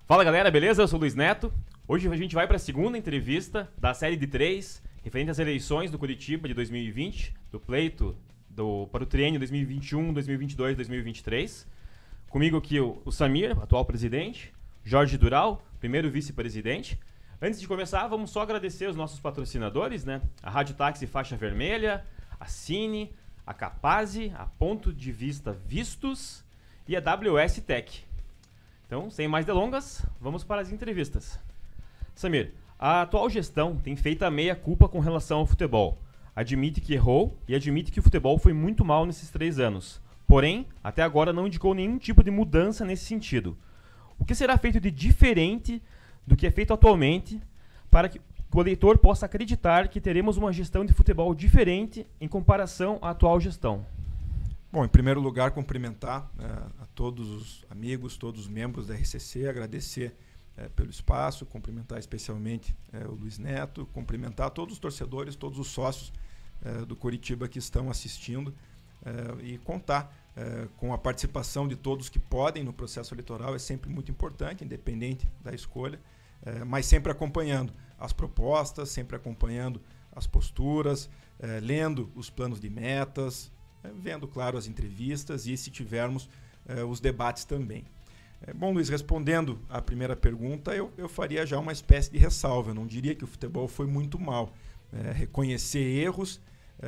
Fala galera, beleza? Eu sou o Luiz Neto. Hoje a gente vai para a segunda entrevista da série de 3, referente às eleições do Curitiba de 2020, do pleito para o triênio 2021, 2022, 2023. Comigo aqui o Samir, atual presidente, Jorge Dural, primeiro vice-presidente. Antes de começar, vamos só agradecer os nossos patrocinadores, né? A Rádio Táxi Faixa Vermelha, a Cine, a Capaze, a Ponto de Vista Vistos e a WS Tech. Então, sem mais delongas, vamos para as entrevistas. Samir, a atual gestão tem feito a meia-culpa com relação ao futebol. Admite que errou e admite que o futebol foi muito mal nesses 3 anos. Porém, até agora não indicou nenhum tipo de mudança nesse sentido. O que será feito de diferente do que é feito atualmente para que o eleitor possa acreditar que teremos uma gestão de futebol diferente em comparação à atual gestão? Bom, em primeiro lugar, cumprimentar a todos os amigos, todos os membros da RCC, agradecer pelo espaço, cumprimentar especialmente o Luiz Neto, cumprimentar todos os torcedores, todos os sócios do Curitiba que estão assistindo e contar com a participação de todos que podem no processo eleitoral. É sempre muito importante, independente da escolha, mas sempre acompanhando as propostas, sempre acompanhando as posturas, lendo os planos de metas, vendo, claro, as entrevistas e, se tivermos, os debates também. Bom, Luiz, respondendo à primeira pergunta, eu faria já uma espécie de ressalva. Eu não diria que o futebol foi muito mal. Reconhecer erros,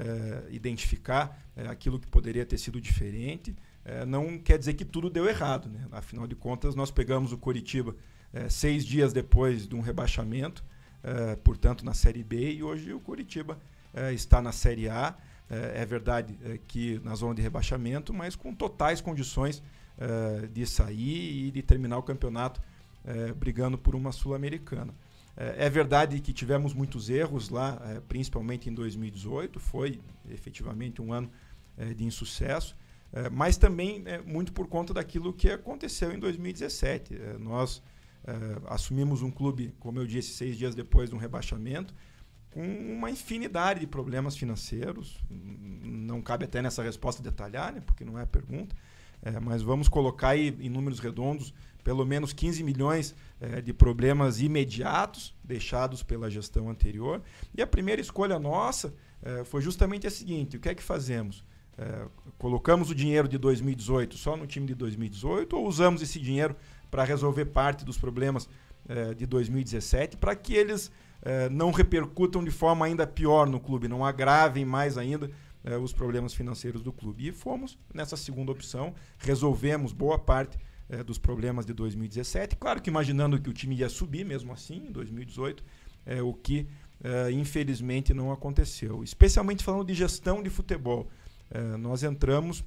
identificar aquilo que poderia ter sido diferente, não quer dizer que tudo deu errado, né? Afinal de contas, nós pegamos o Coritiba 6 dias depois de um rebaixamento, portanto, na Série B, e hoje o Coritiba está na Série A. É verdade que na zona de rebaixamento, mas com totais condições de sair e de terminar o campeonato brigando por uma Sul-Americana. É verdade que tivemos muitos erros lá, principalmente em 2018, foi efetivamente um ano de insucesso, mas também muito por conta daquilo que aconteceu em 2017. Nós assumimos um clube, como eu disse, 6 dias depois de um rebaixamento, com uma infinidade de problemas financeiros. Não cabe até nessa resposta detalhar, né, porque não é a pergunta, mas vamos colocar aí em números redondos pelo menos 15 milhões de problemas imediatos deixados pela gestão anterior. E a primeira escolha nossa foi justamente a seguinte: o que é que fazemos? Colocamos o dinheiro de 2018 só no time de 2018 ou usamos esse dinheiro para resolver parte dos problemas de 2017 para que eles não repercutam de forma ainda pior no clube, não agravem mais ainda os problemas financeiros do clube? E fomos nessa segunda opção, resolvemos boa parte dos problemas de 2017, claro que imaginando que o time ia subir mesmo assim em 2018, o que infelizmente não aconteceu. Especialmente falando de gestão de futebol, nós entramos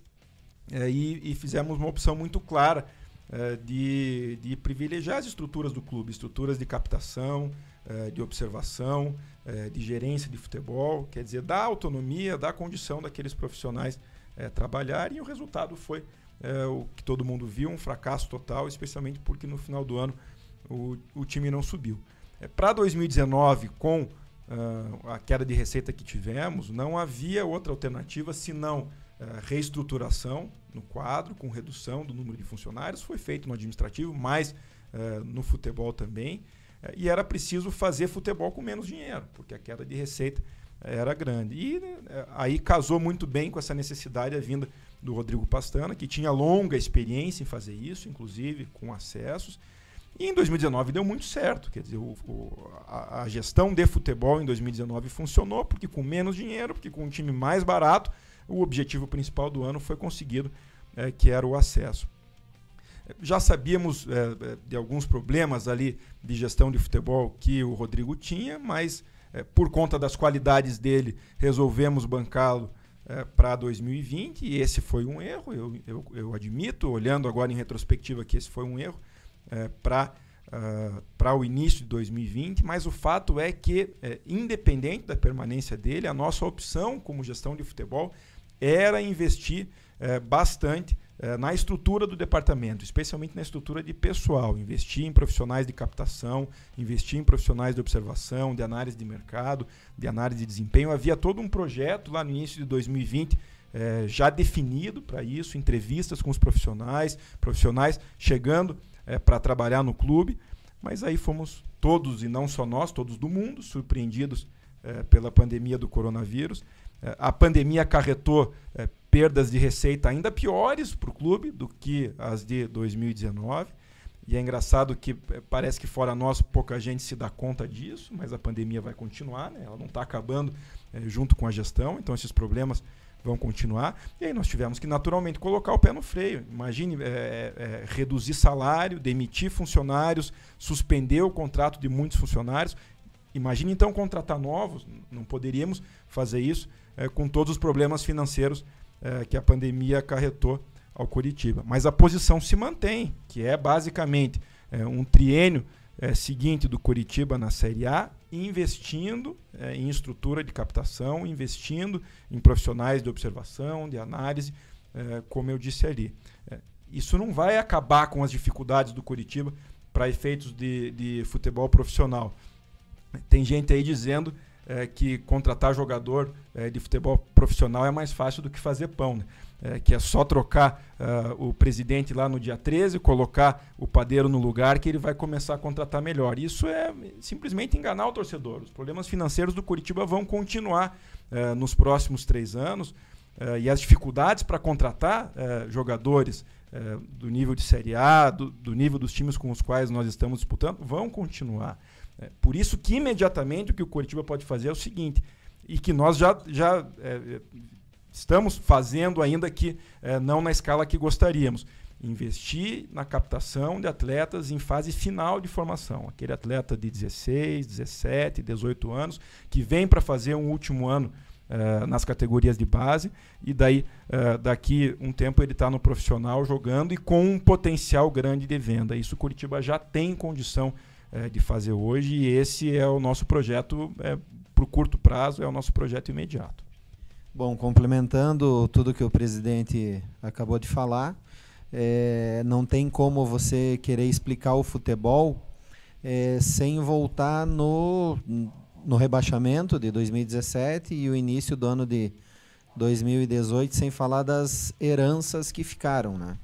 e fizemos uma opção muito clara de privilegiar as estruturas do clube, estruturas de captação, de observação, de gerência de futebol, quer dizer, dar autonomia, dar condição daqueles profissionais trabalharem, e o resultado foi o que todo mundo viu, um fracasso total, especialmente porque no final do ano o time não subiu. Para 2019, com a queda de receita que tivemos, não havia outra alternativa senão reestruturação no quadro, com redução do número de funcionários. Foi feito no administrativo, mas no futebol também. E era preciso fazer futebol com menos dinheiro, porque a queda de receita era grande. E aí casou muito bem com essa necessidade a vinda do Rodrigo Pastana, que tinha longa experiência em fazer isso, inclusive com acessos. E em 2019 deu muito certo. Quer dizer, a gestão de futebol em 2019 funcionou, porque com menos dinheiro, porque com um time mais barato, o objetivo principal do ano foi conseguido, que era o acesso. Já sabíamos de alguns problemas ali de gestão de futebol que o Rodrigo tinha, mas por conta das qualidades dele, resolvemos bancá-lo para 2020, e esse foi um erro, eu admito, olhando agora em retrospectiva, que esse foi um erro para o início de 2020, mas o fato é que, independente da permanência dele, a nossa opção como gestão de futebol era investir bastante na estrutura do departamento, especialmente na estrutura de pessoal, investir em profissionais de captação, investir em profissionais de observação, de análise de mercado, de análise de desempenho. Havia todo um projeto lá no início de 2020 já definido para isso, entrevistas com os profissionais chegando para trabalhar no clube, mas aí fomos todos, e não só nós, todos do mundo, surpreendidos pela pandemia do coronavírus. A pandemia acarretou perdas de receita ainda piores para o clube do que as de 2019. E é engraçado que parece que fora nós pouca gente se dá conta disso, mas a pandemia vai continuar, né? Ela não está acabando junto com a gestão, então esses problemas vão continuar. E aí nós tivemos que naturalmente colocar o pé no freio. Imagine reduzir salário, demitir funcionários, suspender o contrato de muitos funcionários. Imagine então contratar novos, não poderíamos fazer isso com todos os problemas financeiros que a pandemia acarretou ao Coritiba. Mas a posição se mantém, que é basicamente um triênio seguinte do Coritiba na Série A, investindo em estrutura de captação, investindo em profissionais de observação, de análise, como eu disse ali. Isso não vai acabar com as dificuldades do Coritiba para efeitos de futebol profissional. Tem gente aí dizendo que contratar jogador de futebol profissional é mais fácil do que fazer pão, né? Que é só trocar o presidente lá no dia 13, colocar o padeiro no lugar que ele vai começar a contratar melhor. Isso é simplesmente enganar o torcedor. Os problemas financeiros do Coritiba vão continuar nos próximos 3 anos e as dificuldades para contratar jogadores do nível de Série A, do nível dos times com os quais nós estamos disputando, vão continuar. Por isso que imediatamente o que o Coritiba pode fazer é o seguinte, e que nós já estamos fazendo, ainda que não na escala que gostaríamos, investir na captação de atletas em fase final de formação. Aquele atleta de 16, 17, 18 anos, que vem para fazer um último ano nas categorias de base, e daí daqui um tempo ele está no profissional jogando e com um potencial grande de venda. Isso o Coritiba já tem condição de fazer hoje, e esse é o nosso projeto para o curto prazo, é o nosso projeto imediato. Bom, complementando tudo que o presidente acabou de falar, não tem como você querer explicar o futebol sem voltar no rebaixamento de 2017 e o início do ano de 2018, sem falar das heranças que ficaram, né?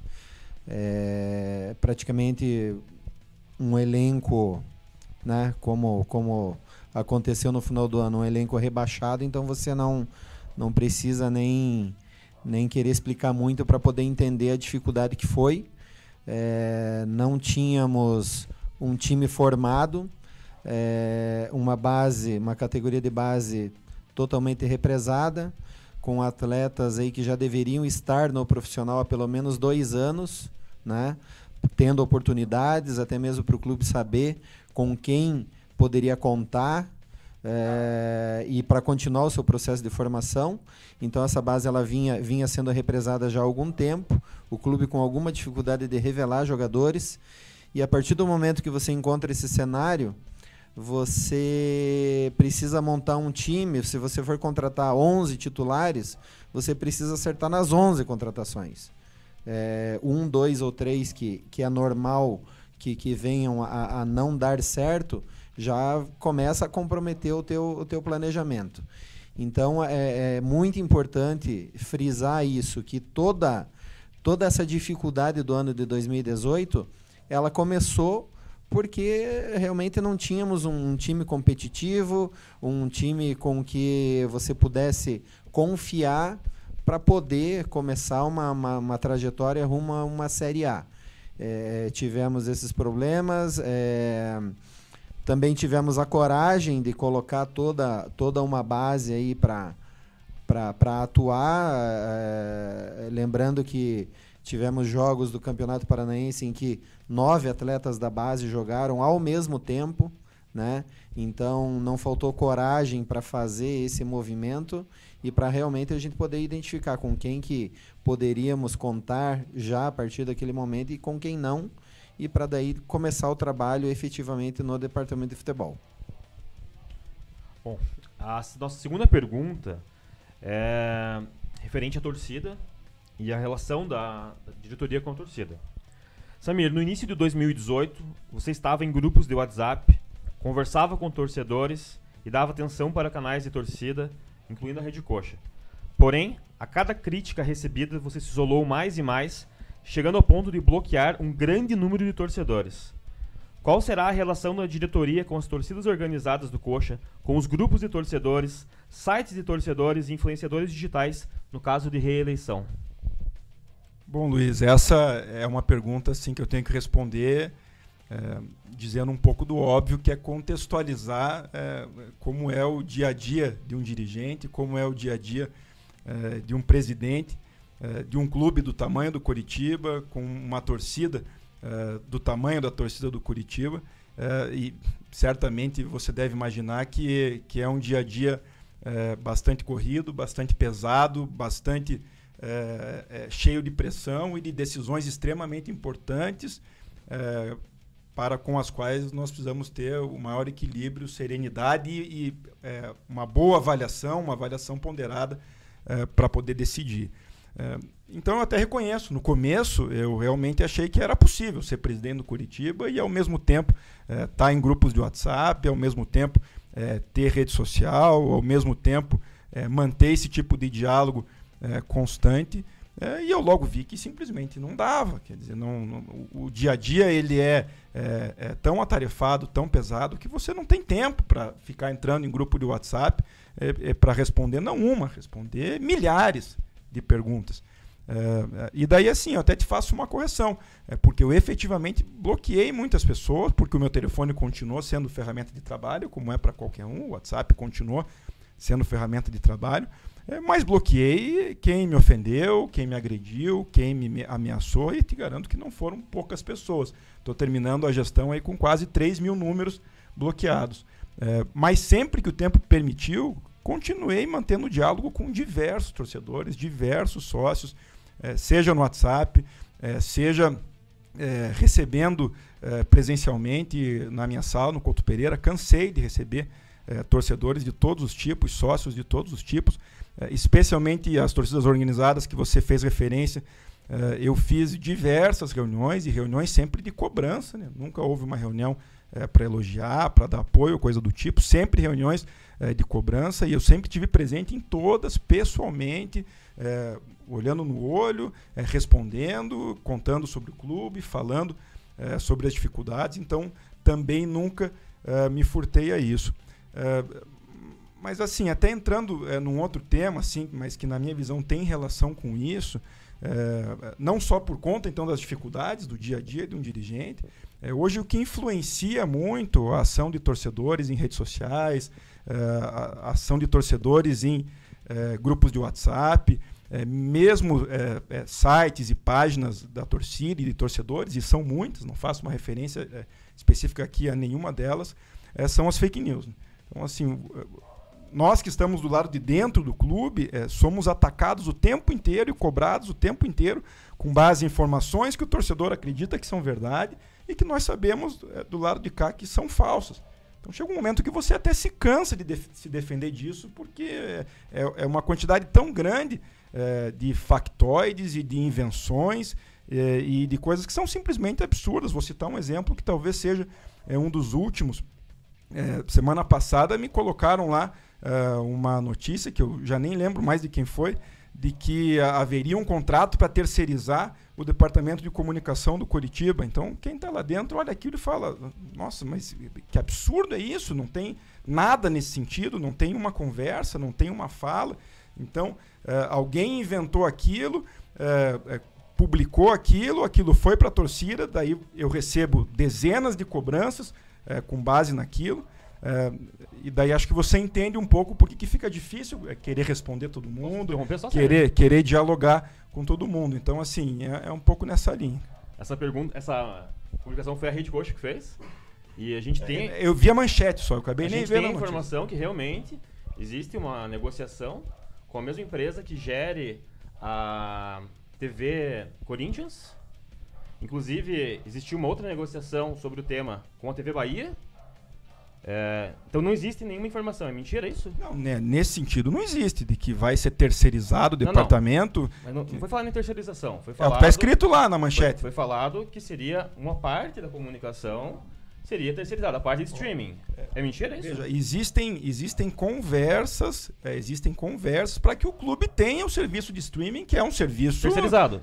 Praticamente um elenco, né, como aconteceu no final do ano, um elenco rebaixado, então você não precisa nem querer explicar muito para poder entender a dificuldade que foi. Não tínhamos um time formado, uma categoria de base totalmente represada, com atletas aí que já deveriam estar no profissional há pelo menos 2 anos, né, tendo oportunidades, até mesmo para o clube saber com quem poderia contar, e para continuar o seu processo de formação. Então essa base ela vinha sendo represada já há algum tempo, o clube com alguma dificuldade de revelar jogadores, e a partir do momento que você encontra esse cenário, você precisa montar um time. Se você for contratar 11 titulares, você precisa acertar nas 11 contratações. 1, 2 ou 3 que é normal que venham a não dar certo, já começa a comprometer o teu planejamento. Então é muito importante frisar isso, que toda essa dificuldade do ano de 2018, ela começou porque realmente não tínhamos um time competitivo, um time com que você pudesse confiar para poder começar uma trajetória rumo a uma Série A. Tivemos esses problemas, também tivemos a coragem de colocar toda uma base aí para atuar, lembrando que tivemos jogos do Campeonato Paranaense em que 9 atletas da base jogaram ao mesmo tempo, né? Então não faltou coragem para fazer esse movimento e para realmente a gente poder identificar com quem que poderíamos contar já a partir daquele momento e com quem não, e para daí começar o trabalho efetivamente no departamento de futebol. Bom, a nossa segunda pergunta é referente à torcida e a relação da diretoria com a torcida. Samir, no início de 2018, você estava em grupos de WhatsApp, conversava com torcedores e dava atenção para canais de torcida, incluindo a Rede Coxa. Porém, a cada crítica recebida, você se isolou mais e mais, chegando ao ponto de bloquear um grande número de torcedores. Qual será a relação da diretoria com as torcidas organizadas do Coxa, com os grupos de torcedores, sites de torcedores e influenciadores digitais, no caso de reeleição? Bom, Luiz, essa é uma pergunta assim, que eu tenho que responder dizendo um pouco do óbvio, que é contextualizar como é o dia a dia de um dirigente, como é o dia a dia de um presidente de um clube do tamanho do Coritiba, com uma torcida do tamanho da torcida do Coritiba, e certamente você deve imaginar que é um dia a dia bastante corrido, bastante pesado, bastante cheio de pressão e de decisões extremamente importantes, para com as quais nós precisamos ter o maior equilíbrio, serenidade e uma boa avaliação, uma avaliação ponderada para poder decidir. Então eu até reconheço, no começo eu realmente achei que era possível ser presidente do Coritiba e ao mesmo tempo estar em grupos de WhatsApp, ao mesmo tempo ter rede social, ao mesmo tempo manter esse tipo de diálogo constante, e eu logo vi que simplesmente não dava. Quer dizer, o dia a dia ele é tão atarefado, tão pesado, que você não tem tempo para ficar entrando em grupo de WhatsApp para responder, não uma, responder milhares de perguntas. E daí, assim, eu até te faço uma correção, porque eu efetivamente bloqueei muitas pessoas, porque o meu telefone continuou sendo ferramenta de trabalho, como é para qualquer um, o WhatsApp continuou sendo ferramenta de trabalho, mas bloqueei quem me ofendeu, quem me agrediu, quem me ameaçou, e te garanto que não foram poucas pessoas. Estou terminando a gestão aí com quase 3 mil números bloqueados. Mas sempre que o tempo permitiu, continuei mantendo diálogo com diversos torcedores, diversos sócios, seja no WhatsApp, seja recebendo presencialmente na minha sala, no Couto Pereira. Cansei de receber torcedores de todos os tipos, sócios de todos os tipos, especialmente as torcidas organizadas que você fez referência. Eu fiz diversas reuniões, e reuniões sempre de cobrança, né? Nunca houve uma reunião para elogiar, para dar apoio, coisa do tipo, sempre reuniões de cobrança, e eu sempre tive presente em todas, pessoalmente, olhando no olho, respondendo, contando sobre o clube, falando sobre as dificuldades. Então também nunca me furtei a isso. Mas assim, até entrando num outro tema, assim, mas que na minha visão tem relação com isso, não só por conta então das dificuldades do dia a dia de um dirigente, hoje o que influencia muito a ação de torcedores em redes sociais, a ação de torcedores em grupos de WhatsApp, mesmo sites e páginas da torcida e de torcedores, e são muitas, não faço uma referência específica aqui a nenhuma delas, são as fake news. Então, assim, nós que estamos do lado de dentro do clube, somos atacados o tempo inteiro e cobrados o tempo inteiro com base em informações que o torcedor acredita que são verdade e que nós sabemos do lado de cá que são falsas. Então chega um momento que você até se cansa de se defender disso, porque é uma quantidade tão grande de factoides e de invenções e de coisas que são simplesmente absurdas. Vou citar um exemplo que talvez seja um dos últimos. Semana passada me colocaram lá uma notícia, que eu já nem lembro mais de quem foi, de que haveria um contrato para terceirizar o departamento de comunicação do Coritiba. Então, quem está lá dentro olha aquilo e fala: nossa, mas que absurdo é isso? Não tem nada nesse sentido, não tem uma conversa, não tem uma fala. Então, alguém inventou aquilo, publicou aquilo foi para a torcida, daí eu recebo dezenas de cobranças com base naquilo. E daí acho que você entende um pouco porque que fica difícil querer responder todo mundo, querer dialogar com todo mundo. Então, assim, é um pouco nessa linha. Essa publicação foi a Rede Coxa que fez. E a gente tem... eu vi a manchete só, eu acabei nem vendo a gente tem informação que realmente existe uma negociação com a mesma empresa que gere a TV Corinthians. Inclusive, existiu uma outra negociação sobre o tema com a TV Bahia. Então não existe nenhuma informação, é mentira isso? Não, né, nesse sentido não existe, de que vai ser terceirizado o departamento. Não. Mas não foi falado em terceirização, foi falado... Está escrito lá na manchete. Foi falado que seria uma parte da comunicação seria terceirizada. A parte de streaming. É mentira isso? Veja, existem conversas para que o clube tenha o serviço de streaming, que é um serviço terceirizado.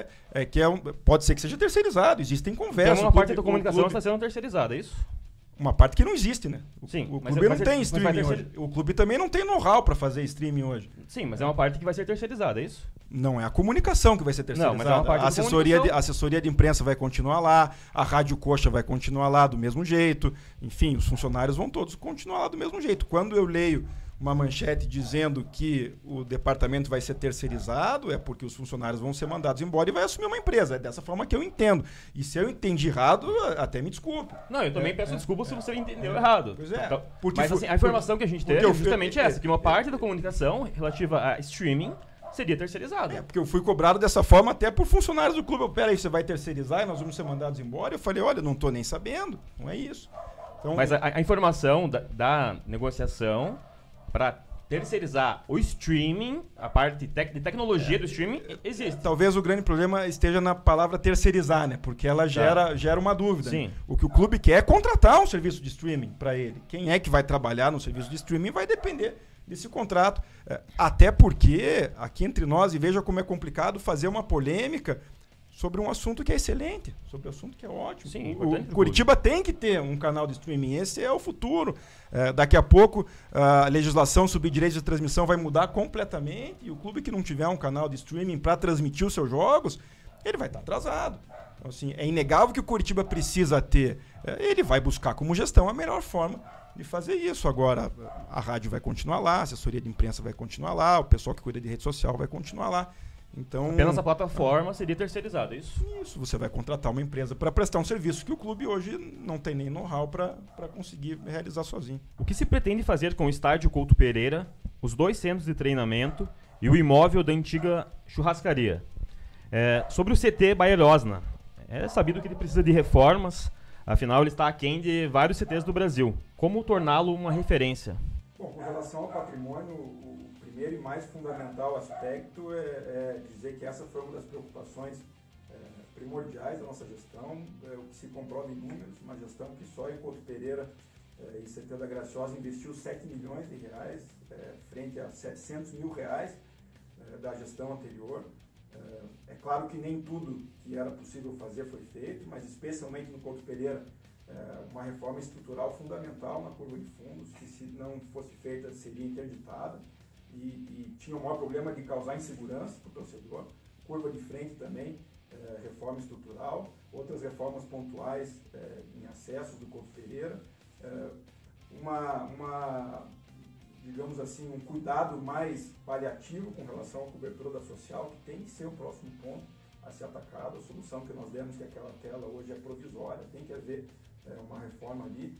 Pode ser que seja terceirizado. Existem conversas. Então uma parte da comunicação está sendo terceirizada, é isso? Uma parte que não existe, né? Sim, o clube não tem streaming hoje. O clube também não tem know-how para fazer streaming hoje. Sim, mas é uma parte que vai ser terceirizada, é isso? Não é a comunicação que vai ser terceirizada. Não, mas é uma parte a assessoria de imprensa vai continuar lá, a Rádio Coxa vai continuar lá do mesmo jeito. Enfim, os funcionários vão todos continuar lá do mesmo jeito. Quando eu leio uma manchete dizendo que o departamento vai ser terceirizado, é porque os funcionários vão ser mandados embora e vai assumir uma empresa. É dessa forma que eu entendo. E se eu entendi errado, até me desculpe. Não, eu também peço desculpa se você entendeu errado. Pois é. Então, mas assim, a informação que a gente teve é justamente essa, que uma parte da comunicação relativa a streaming seria terceirizada. Porque eu fui cobrado dessa forma até por funcionários do clube. Peraí, você vai terceirizar e nós vamos ser mandados embora? Eu falei, olha, não estou nem sabendo. Não é isso. Então, mas a informação da negociação para terceirizar o streaming, a parte de tecnologia do streaming, existe. Talvez o grande problema esteja na palavra terceirizar, né? Porque ela gera uma dúvida. Sim. Né? O que o clube quer é contratar um serviço de streaming para ele. Quem é que vai trabalhar no serviço de streaming vai depender desse contrato. Até porque, aqui entre nós, e veja como é complicado fazer uma polêmica sobre um assunto que é excelente, sobre um assunto que é ótimo. Sim, o Curitiba tem que ter um canal de streaming, esse é o futuro. Daqui a pouco a legislação sobre direitos de transmissão vai mudar completamente e o clube que não tiver um canal de streaming para transmitir os seus jogos, ele vai estar atrasado. Então, assim, é inegável que o Curitiba precisa ter. Ele vai buscar como gestão a melhor forma de fazer isso. Agora, a rádio vai continuar lá, a assessoria de imprensa vai continuar lá, o pessoal que cuida de rede social vai continuar lá. Então, apenas a plataforma seria terceirizada, é isso? Isso, você vai contratar uma empresa para prestar um serviço que o clube hoje não tem nem know-how para conseguir realizar sozinho. O que se pretende fazer com o estádio Couto Pereira, os 2 centros de treinamento e o imóvel da antiga churrascaria? Sobre o CT Bayer Osna, é sabido que ele precisa de reformas, afinal ele está aquém de vários CTs do Brasil. Como torná-lo uma referência? Bom, com relação ao patrimônio, o primeiro e mais fundamental aspecto é dizer que essa foi uma das preocupações primordiais da nossa gestão, o que se comprova em números, uma gestão que só em Couto Pereira e CT da Graciosa investiu 7 milhões de reais, frente a 700 mil reais da gestão anterior. É claro que nem tudo que era possível fazer foi feito, mas especialmente no Couto Pereira, uma reforma estrutural fundamental na curva de fundos, que se não fosse feita seria interditada. E tinha o maior problema de causar insegurança para o torcedor. Curva de frente também, reforma estrutural. Outras reformas pontuais em acessos do Couto Pereira. Digamos assim, um cuidado mais paliativo com relação à cobertura da social, que tem que ser o próximo ponto a ser atacado. A solução que nós demos, que aquela tela hoje é provisória, tem que haver uma reforma ali.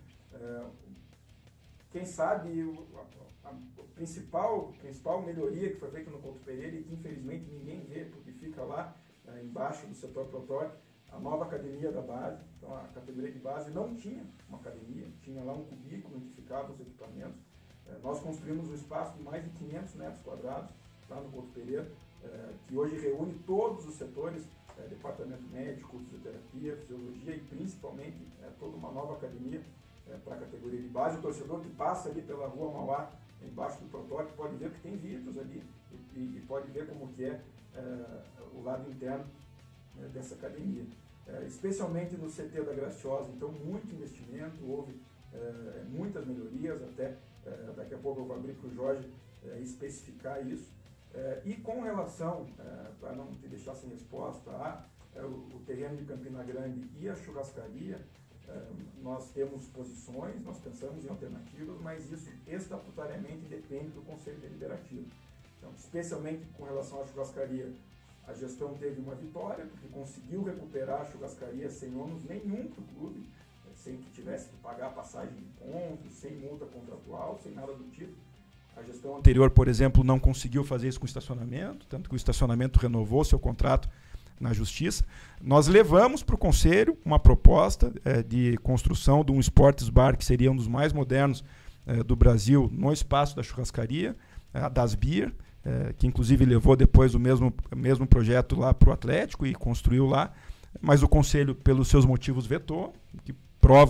Quem sabe a principal melhoria que foi feita no Couto Pereira e que infelizmente ninguém vê, porque fica lá embaixo do setor protótipo, a nova academia da base. Então a categoria de base não tinha uma academia, tinha lá um cubículo onde ficavam os equipamentos. Nós construímos um espaço de mais de 500 metros quadrados lá no Couto Pereira, que hoje reúne todos os setores, departamento médico, fisioterapia, fisiologia e principalmente toda uma nova academia para a categoria de base. O torcedor que passa ali pela rua Mauá, embaixo do protótipo, pode ver que tem vidros ali e pode ver como que é o lado interno dessa academia. Especialmente no CT da Graciosa, então muito investimento, houve muitas melhorias, até daqui a pouco eu vou abrir para o Jorge especificar isso. E com relação, para não te deixar sem resposta, o terreno de Campina Grande e a churrascaria, nós temos posições, nós pensamos em alternativas, mas isso estatutariamente depende do Conselho Deliberativo. Então, especialmente com relação à churrascaria, a gestão teve uma vitória, porque conseguiu recuperar a churrascaria sem ônus nenhum para o clube, sem que tivesse que pagar passagem de ponto, sem multa contratual, sem nada do tipo. A gestão anterior, por exemplo, não conseguiu fazer isso com o estacionamento, tanto que o estacionamento renovou seu contrato na Justiça. Nós levamos para o Conselho uma proposta de construção de um Sports Bar, que seria um dos mais modernos do Brasil, no espaço da churrascaria, a Das Beer, que inclusive levou depois o mesmo projeto lá para o Atlético e construiu lá, mas o Conselho, pelos seus motivos, vetou, que prova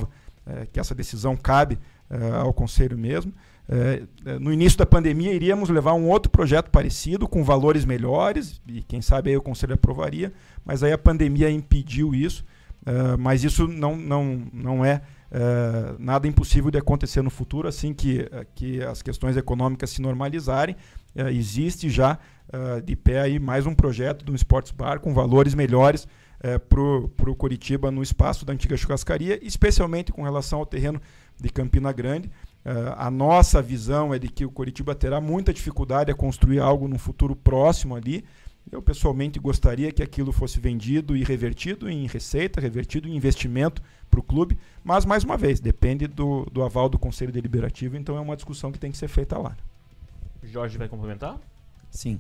que essa decisão cabe ao Conselho mesmo. No início da pandemia iríamos levar um outro projeto parecido, com valores melhores, e quem sabe aí o Conselho aprovaria, mas aí a pandemia impediu isso, mas isso não é nada impossível de acontecer no futuro, assim que as questões econômicas se normalizarem. Existe já de pé aí mais um projeto do Sports Bar com valores melhores para o Coritiba no espaço da antiga churrascaria, especialmente com relação ao terreno de Campina Grande. A nossa visão é de que o Coritiba terá muita dificuldade a construir algo no futuro próximo ali. Eu pessoalmente gostaria que aquilo fosse vendido e revertido em receita, revertido em investimento para o clube, mas mais uma vez, depende do aval do Conselho Deliberativo, então é uma discussão que tem que ser feita lá. Jorge vai complementar? Sim.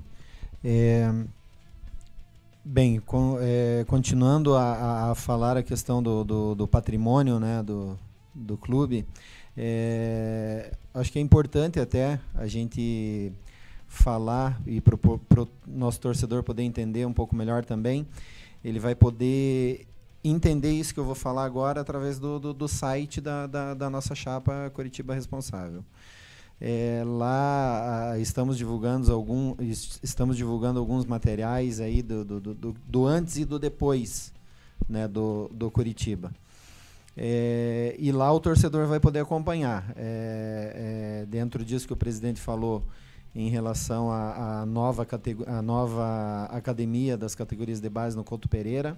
Bem, continuando a falar a questão do patrimônio, né, do clube, acho que é importante até a gente falar e para o nosso torcedor poder entender um pouco melhor também. Ele vai poder entender isso que eu vou falar agora através do site da nossa chapa Coritiba Responsável. Lá estamos divulgando alguns materiais aí do antes e do depois, né, do Coritiba. E lá o torcedor vai poder acompanhar. Dentro disso que o presidente falou em relação à nova academia das categorias de base no Couto Pereira.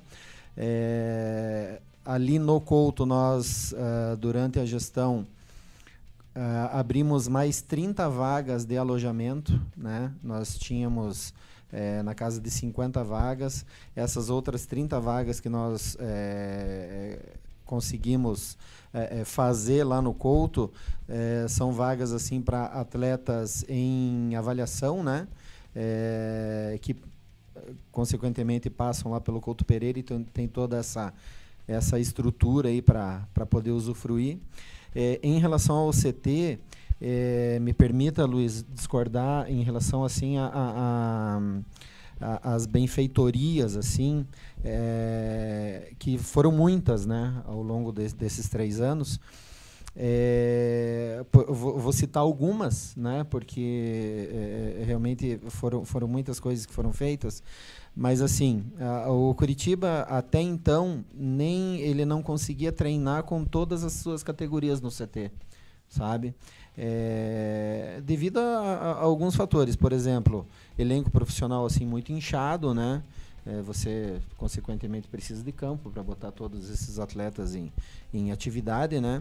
Ali no Couto, nós, durante a gestão, abrimos mais 30 vagas de alojamento, né? Nós tínhamos na casa de 50 vagas. Essas outras 30 vagas que nós conseguimos fazer lá no Couto são vagas assim para atletas em avaliação, né? Que consequentemente passam lá pelo Couto Pereira e tem toda essa estrutura aí para poder usufruir. Em relação ao CT, me permita, Luiz, discordar em relação assim as benfeitorias, assim, que foram muitas, né, ao longo desses 3 anos. Vou citar algumas, né, porque realmente foram muitas coisas que foram feitas, mas assim, o Coritiba até então ele não conseguia treinar com todas as suas categorias no CT, sabe? Devido a alguns fatores, por exemplo, elenco profissional assim muito inchado, né? Você consequentemente precisa de campo para botar todos esses atletas em atividade, né?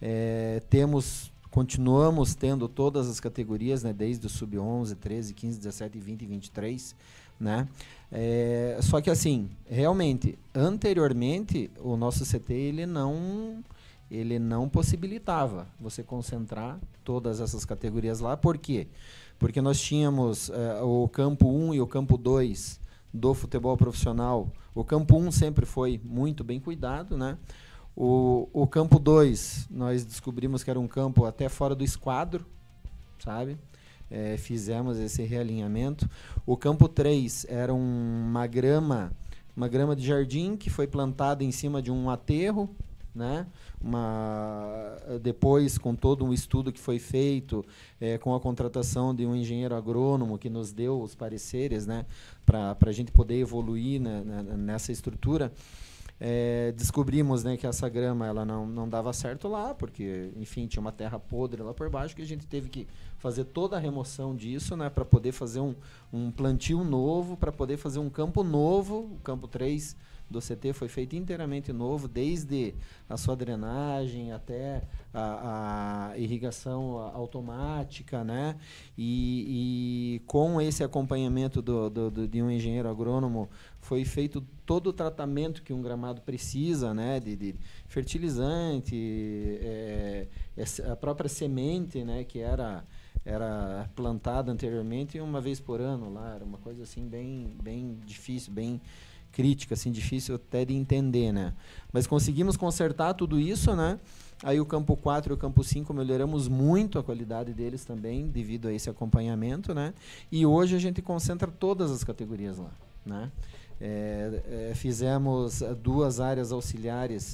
Continuamos tendo todas as categorias, né? Desde o sub-11, 13, 15, 17, 20 e 23, né? Só que assim, realmente, anteriormente o nosso CT ele não possibilitava você concentrar todas essas categorias lá. Por quê? Porque nós tínhamos o campo 1 e o campo 2 do futebol profissional. O campo 1 sempre foi muito bem cuidado, né? O campo 2, nós descobrimos que era um campo até fora do esquadro, sabe? Fizemos esse realinhamento. O campo 3 era uma grama de jardim que foi plantada em cima de um aterro, né? Depois, com todo um estudo que foi feito, com a contratação de um engenheiro agrônomo que nos deu os pareceres, né, para a gente poder evoluir, né, nessa estrutura, descobrimos, né, que essa grama ela não dava certo lá, porque, enfim, tinha uma terra podre lá por baixo, que a gente teve que fazer toda a remoção disso, né, para poder fazer um plantio novo, para poder fazer um campo novo. O campo 3 do CT foi feito inteiramente novo, desde a sua drenagem até a irrigação automática, né? E com esse acompanhamento de um engenheiro agrônomo, foi feito todo o tratamento que um gramado precisa, né? De fertilizante, a própria semente, né? Que era plantada anteriormente uma vez por ano lá, era uma coisa assim bem difícil, bem crítica, assim, difícil até de entender, né? Mas conseguimos consertar tudo isso, né? Aí o campo 4 e o campo 5 melhoramos muito a qualidade deles também, devido a esse acompanhamento, né? E hoje a gente concentra todas as categorias lá, né? Fizemos 2 áreas auxiliares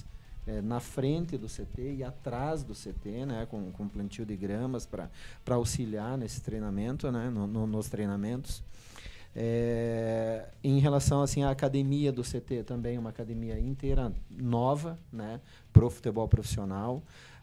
na frente do CT e atrás do CT, né, com plantio de gramas para auxiliar nesse treinamento, né, nos treinamentos. Em relação assim à academia do CT, também uma academia inteira nova, né, pro futebol profissional.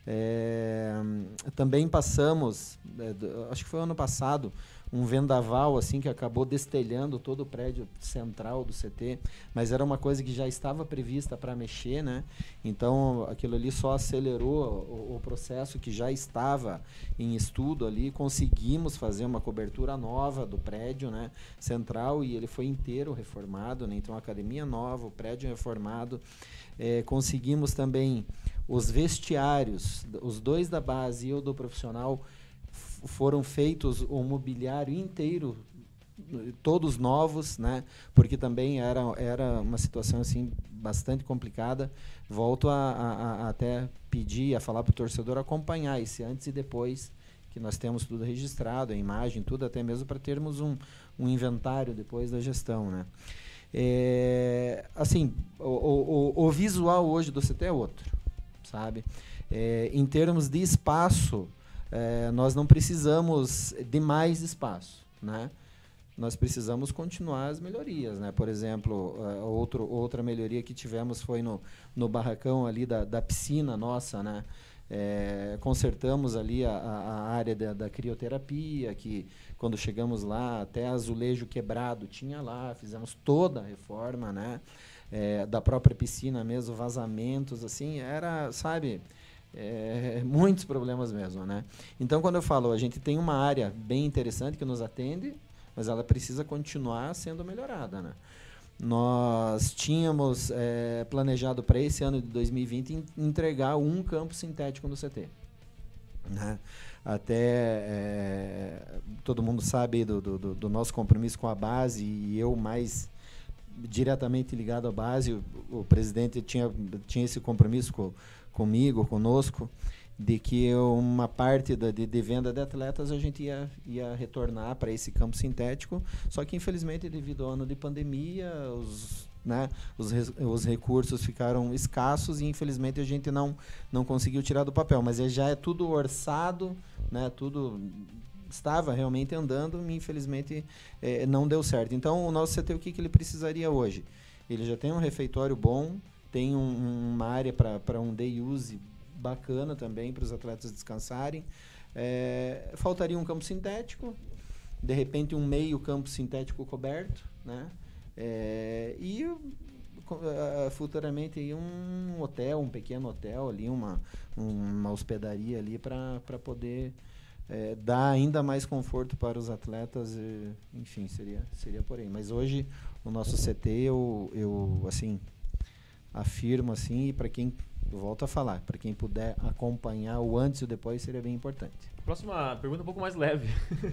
Também passamos, acho que foi ano passado, um vendaval assim que acabou destelhando todo o prédio central do CT, mas era uma coisa que já estava prevista para mexer, né? Então aquilo ali só acelerou o processo que já estava em estudo ali. Conseguimos fazer uma cobertura nova do prédio, né, central, e ele foi inteiro reformado, né? Então a academia nova, o prédio reformado. Conseguimos também os vestiários, os 2 da base e o do profissional, foram feitos o mobiliário inteiro, todos novos, né? Porque também era uma situação assim bastante complicada. Volto a até pedir, a falar para o torcedor acompanhar esse antes e depois, que nós temos tudo registrado, a imagem, tudo, até mesmo para termos um inventário depois da gestão, né? Assim, o visual hoje do CT é outro, sabe? Em termos de espaço, nós não precisamos de mais espaço, né? Nós precisamos continuar as melhorias, né? Por exemplo, outra melhoria que tivemos foi no barracão ali da piscina nossa, né? Consertamos ali a área da crioterapia, que quando chegamos lá, até azulejo quebrado tinha lá, fizemos toda a reforma, né? Da própria piscina mesmo, vazamentos, assim, era, sabe, muitos problemas mesmo, né? Então, quando eu falo, a gente tem uma área bem interessante que nos atende, mas ela precisa continuar sendo melhorada, né? Nós tínhamos planejado para esse ano de 2020 entregar um campo sintético no CT, né? Até todo mundo sabe do nosso compromisso com a base, e eu mais diretamente ligado à base. O presidente tinha esse compromisso comigo, conosco, de que uma parte de venda de atletas a gente ia retornar para esse campo sintético, só que infelizmente devido ao ano de pandemia os recursos ficaram escassos e infelizmente a gente não conseguiu tirar do papel, mas já é tudo orçado, né? Tudo estava realmente andando e infelizmente não deu certo. Então o nosso CT, o que ele precisaria hoje? Ele já tem um refeitório bom, tem uma área para um day use bacana também para os atletas descansarem. Faltaria um campo sintético, de repente um meio campo sintético coberto, né? E futuramente aí um hotel, um pequeno hotel ali, uma hospedaria ali para poder dar ainda mais conforto para os atletas. Enfim, seria por aí. Mas hoje o nosso CT eu assim afirmo assim, e para quem, eu volto a falar, para quem puder acompanhar o antes e o depois, seria bem importante. Próxima pergunta um pouco mais leve.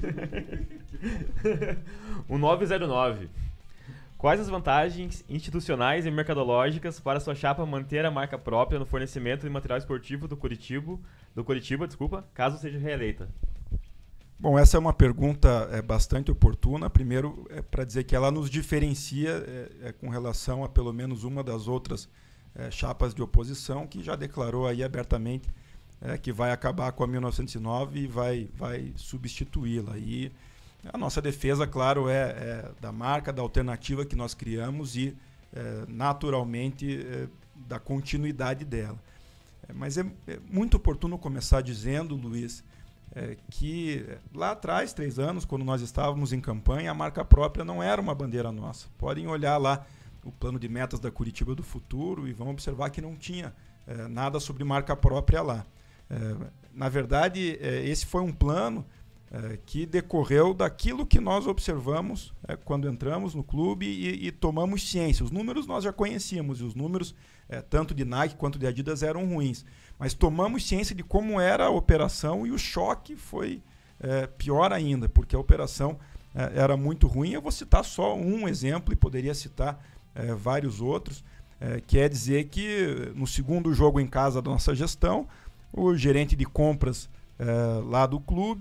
O 909. Quais as vantagens institucionais e mercadológicas para sua chapa manter a marca própria no fornecimento de material esportivo do Curitiba, caso seja reeleita? Bom, essa é uma pergunta bastante oportuna. Primeiro, para dizer que ela nos diferencia com relação a pelo menos uma das outras chapas de oposição, que já declarou aí abertamente que vai acabar com a 1909 e vai substituí-la. E a nossa defesa, claro, é da marca, da alternativa que nós criamos e, naturalmente, da continuidade dela. Mas é muito oportuno começar dizendo, Luiz, que lá atrás, 3 anos, quando nós estávamos em campanha, a marca própria não era uma bandeira nossa. Podem olhar lá o plano de metas da Curitiba do Futuro e vão observar que não tinha nada sobre marca própria lá. Na verdade, esse foi um plano que decorreu daquilo que nós observamos quando entramos no clube e tomamos ciência. Os números nós já conhecíamos, e os números, tanto de Nike quanto de Adidas, eram ruins. Mas tomamos ciência de como era a operação, e o choque foi pior ainda, porque a operação era muito ruim. Eu vou citar só um exemplo e poderia citar vários outros. Quer dizer que no segundo jogo em casa da nossa gestão, o gerente de compras lá do clube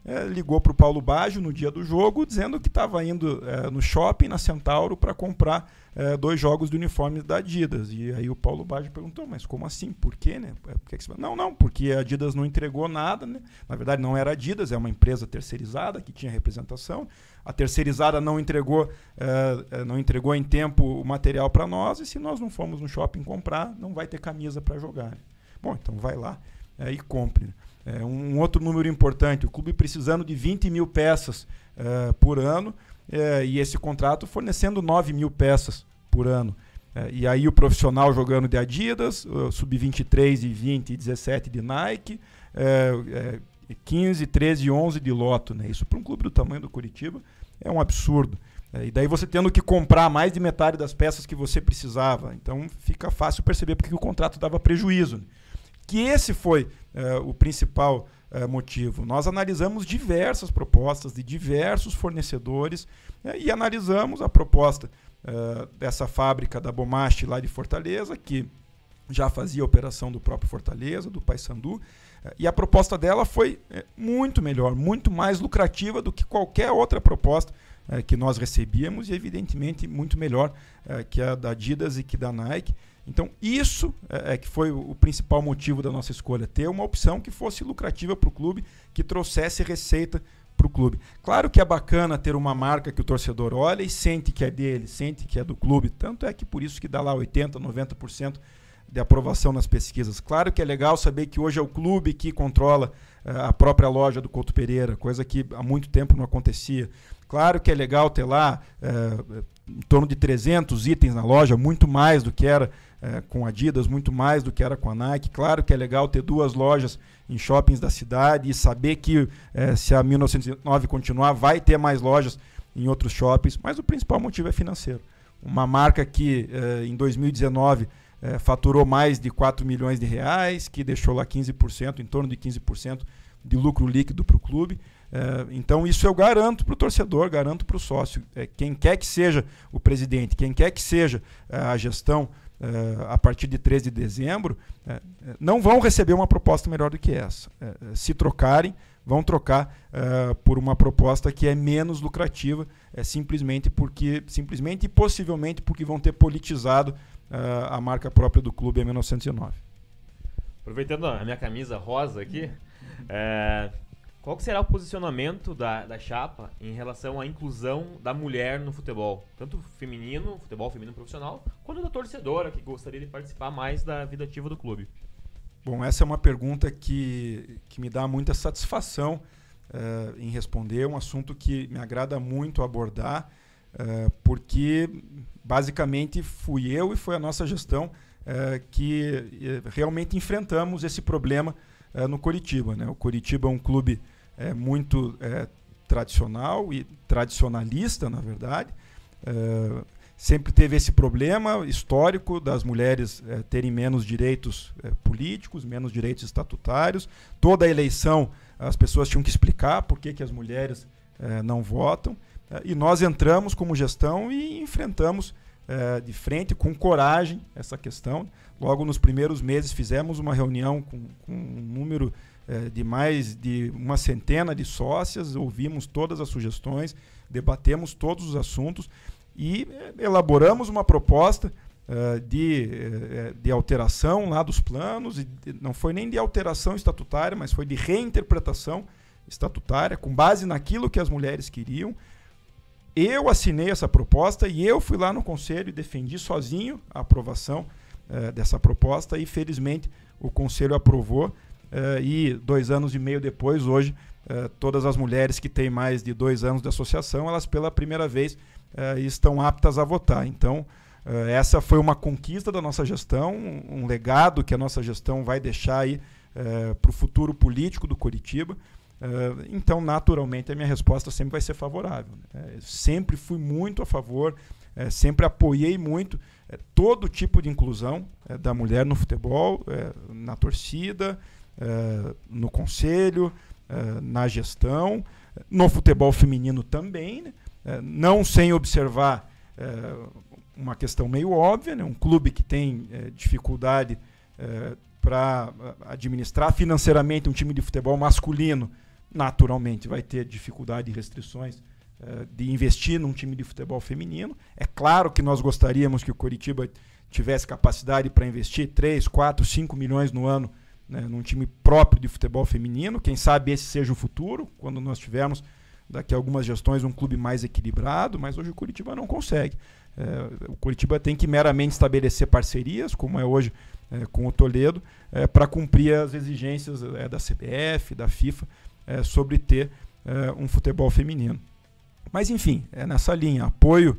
ligou para o Paulo Baggio no dia do jogo, dizendo que estava indo no shopping, na Centauro, para comprar 2 jogos de uniforme da Adidas. E aí o Paulo Baggio perguntou, mas como assim? Por quê? Né? Não, porque a Adidas não entregou nada. Né? Na verdade, não era a Adidas, é uma empresa terceirizada que tinha representação. A terceirizada não entregou em tempo o material para nós, e se nós não formos no shopping comprar, não vai ter camisa para jogar. Né? Bom, então vai lá e compre. Né? Um outro número importante, o clube precisando de 20 mil peças por ano, e esse contrato fornecendo 9 mil peças por ano. E aí o profissional jogando de Adidas, sub-23 e 20 e 17 de Nike, 15, 13 e 11 de Lotto. Né? Isso para um clube do tamanho do Curitiba é um absurdo. E daí você tendo que comprar mais de metade das peças que você precisava. Então fica fácil perceber porque o contrato dava prejuízo. Né? Que esse foi o principal motivo. Nós analisamos diversas propostas de diversos fornecedores e analisamos a proposta dessa fábrica da Bomast lá de Fortaleza, que já fazia a operação do próprio Fortaleza, do Paysandu, e a proposta dela foi muito melhor, muito mais lucrativa do que qualquer outra proposta que nós recebíamos, e evidentemente muito melhor que a da Adidas e que da Nike. Então isso que foi o principal motivo da nossa escolha, ter uma opção que fosse lucrativa para o clube, que trouxesse receita para o clube. Claro que é bacana ter uma marca que o torcedor olha e sente que é dele, sente que é do clube, tanto é que por isso que dá lá 80%, 90% de aprovação nas pesquisas. Claro que é legal saber que hoje é o clube que controla a própria loja do Couto Pereira, coisa que há muito tempo não acontecia. Claro que é legal ter lá em torno de 300 itens na loja, muito mais do que era com a Adidas, muito mais do que era com a Nike. Claro que é legal ter 2 lojas em shoppings da cidade e saber que se a 1909 continuar, vai ter mais lojas em outros shoppings, mas o principal motivo é financeiro. Uma marca que em 2019 faturou mais de 4 milhões de reais, que deixou lá 15%, em torno de 15% de lucro líquido para o clube. Então isso eu garanto para o torcedor, garanto para o sócio. Quem quer que seja o presidente, quem quer que seja a gestão a partir de 13 de dezembro, não vão receber uma proposta melhor do que essa. Se trocarem, vão trocar por uma proposta que é menos lucrativa, simplesmente e possivelmente porque vão ter politizado a marca própria do clube em 1909. Aproveitando a minha camisa rosa aqui, qual que será o posicionamento da chapa em relação à inclusão da mulher no futebol? Tanto feminino, futebol feminino profissional, quanto da torcedora que gostaria de participar mais da vida ativa do clube. Bom, essa é uma pergunta que me dá muita satisfação em responder. É um assunto que me agrada muito abordar, porque basicamente fui eu e foi a nossa gestão que realmente enfrentamos esse problema no Curitiba. Né? O Curitiba é um clube muito tradicional e tradicionalista, na verdade. Sempre teve esse problema histórico das mulheres terem menos direitos políticos, menos direitos estatutários. Toda a eleição as pessoas tinham que explicar por que as mulheres não votam. E nós entramos como gestão e enfrentamos de frente, com coragem, essa questão. Logo nos primeiros meses fizemos uma reunião com um número de mais de 100 de sócias, ouvimos todas as sugestões, debatemos todos os assuntos e elaboramos uma proposta de alteração lá dos planos, e não foi nem de alteração estatutária, mas foi de reinterpretação estatutária, com base naquilo que as mulheres queriam. Eu assinei essa proposta e eu fui lá no conselho e defendi sozinho a aprovação dessa proposta, e felizmente o conselho aprovou, e 2 anos e meio depois, hoje, todas as mulheres que têm mais de 2 anos de associação, elas pela primeira vez estão aptas a votar. Então, essa foi uma conquista da nossa gestão, um legado que a nossa gestão vai deixar aí para o futuro político do Curitiba. Então, naturalmente, a minha resposta sempre vai ser favorável. Sempre fui muito a favor, sempre apoiei muito todo tipo de inclusão da mulher no futebol, na torcida, no conselho, na gestão, no futebol feminino também, né? Não sem observar uma questão meio óbvia, né? Um clube que tem dificuldade para administrar financeiramente um time de futebol masculino naturalmente vai ter dificuldade e restrições de investir num time de futebol feminino. É claro que nós gostaríamos que o Coritiba tivesse capacidade para investir 3, 4, 5 milhões no ano, né, num time próprio de futebol feminino. Quem sabe esse seja o futuro, quando nós tivermos, daqui a algumas gestões, um clube mais equilibrado, mas hoje o Coritiba não consegue. O Coritiba tem que meramente estabelecer parcerias, como é hoje com o Toledo, para cumprir as exigências da CBF, da FIFA, sobre ter um futebol feminino. Mas, enfim, é nessa linha, apoio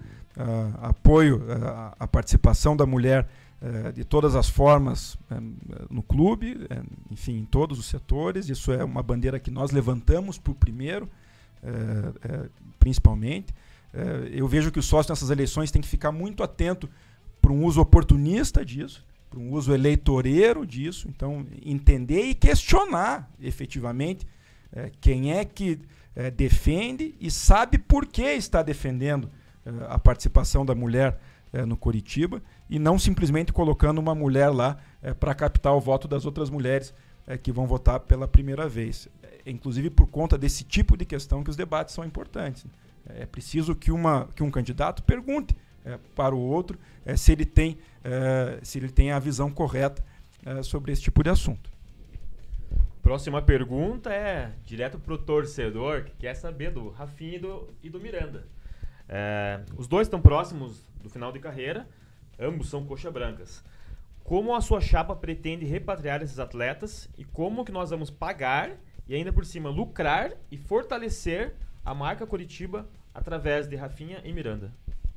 a participação da mulher de todas as formas no clube, enfim, em todos os setores. Isso é uma bandeira que nós levantamos por primeiro, principalmente. Eu vejo que o sócio nessas eleições tem que ficar muito atento para um uso oportunista disso, para um uso eleitoreiro disso. Então, entender e questionar efetivamente quem é que defende e sabe por que está defendendo a participação da mulher no Coritiba, e não simplesmente colocando uma mulher lá para captar o voto das outras mulheres que vão votar pela primeira vez. Inclusive por conta desse tipo de questão que os debates são importantes. É preciso que um candidato pergunte para o outro se ele tem a visão correta sobre esse tipo de assunto. Próxima pergunta é direto para o torcedor, que quer saber do Rafinha e do Miranda. Os dois estão próximos do final de carreira, ambos são coxa brancas. Como a sua chapa pretende repatriar esses atletas e como que nós vamos pagar e ainda por cima lucrar e fortalecer a marca Coritiba através de Rafinha e Miranda?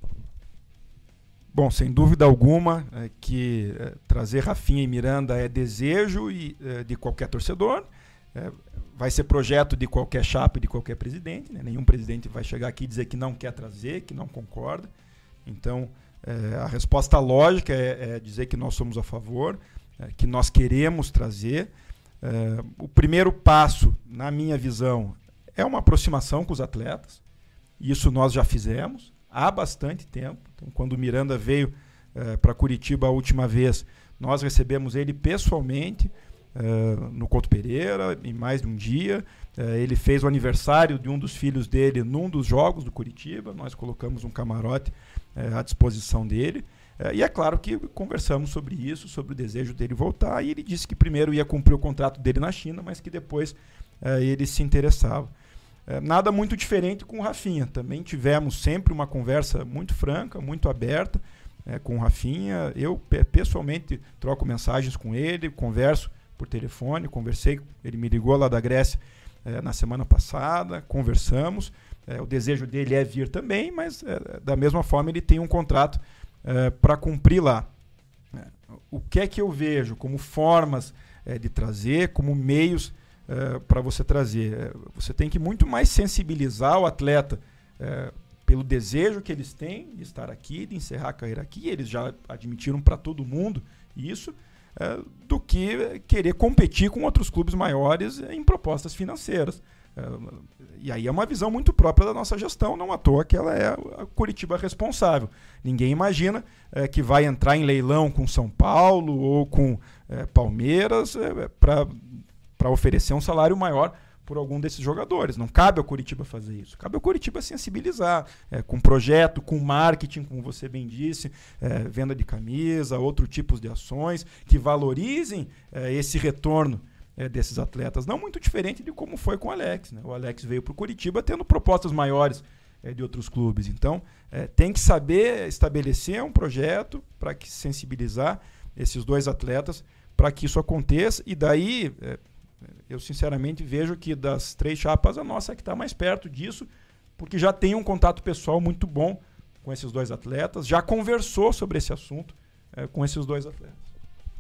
Bom, sem dúvida alguma que trazer Rafinha e Miranda é desejo de qualquer torcedor, vai ser projeto de qualquer chapa e de qualquer presidente, né? Nenhum presidente vai chegar aqui e dizer que não quer trazer, que não concorda. Então, a resposta lógica é dizer que nós somos a favor, que nós queremos trazer. O primeiro passo, na minha visão, é uma aproximação com os atletas. Isso nós já fizemos há bastante tempo. Então, quando o Miranda veio para Curitiba a última vez, nós recebemos ele pessoalmente no Couto Pereira, em mais de um dia. Ele fez o aniversário de um dos filhos dele num dos jogos do Curitiba. Nós colocamos um camarote à disposição dele. E é claro que conversamos sobre isso, sobre o desejo dele voltar. E ele disse que primeiro ia cumprir o contrato dele na China, mas que depois ele se interessava. Nada muito diferente com o Rafinha. Também tivemos sempre uma conversa muito franca, muito aberta com o Rafinha. Eu pessoalmente troco mensagens com ele, converso por telefone, ele me ligou lá da Grécia na semana passada, conversamos. O desejo dele é vir também, mas da mesma forma ele tem um contrato para cumprir lá. O que é que eu vejo como formas de trazer, como meios para você trazer? Você tem que muito mais sensibilizar o atleta pelo desejo que eles têm de estar aqui, de encerrar a carreira aqui. Eles já admitiram para todo mundo isso, do que querer competir com outros clubes maiores em propostas financeiras. E aí é uma visão muito própria da nossa gestão, não à toa que ela é a Coritiba responsável. Ninguém imagina que vai entrar em leilão com São Paulo ou com Palmeiras para oferecer um salário maior por algum desses jogadores. Não cabe ao Coritiba fazer isso. Cabe ao Coritiba sensibilizar, com projeto, com marketing, como você bem disse, venda de camisa, outros tipos de ações que valorizem esse retorno desses atletas. Não muito diferente de como foi com o Alex, né? O Alex veio para o Coritiba tendo propostas maiores de outros clubes. Então, tem que saber estabelecer um projeto para que sensibilizar esses dois atletas para que isso aconteça. E daí, eu sinceramente vejo que das três chapas, a nossa é que está mais perto disso, porque já tem um contato pessoal muito bom com esses dois atletas, já conversou sobre esse assunto com esses dois atletas.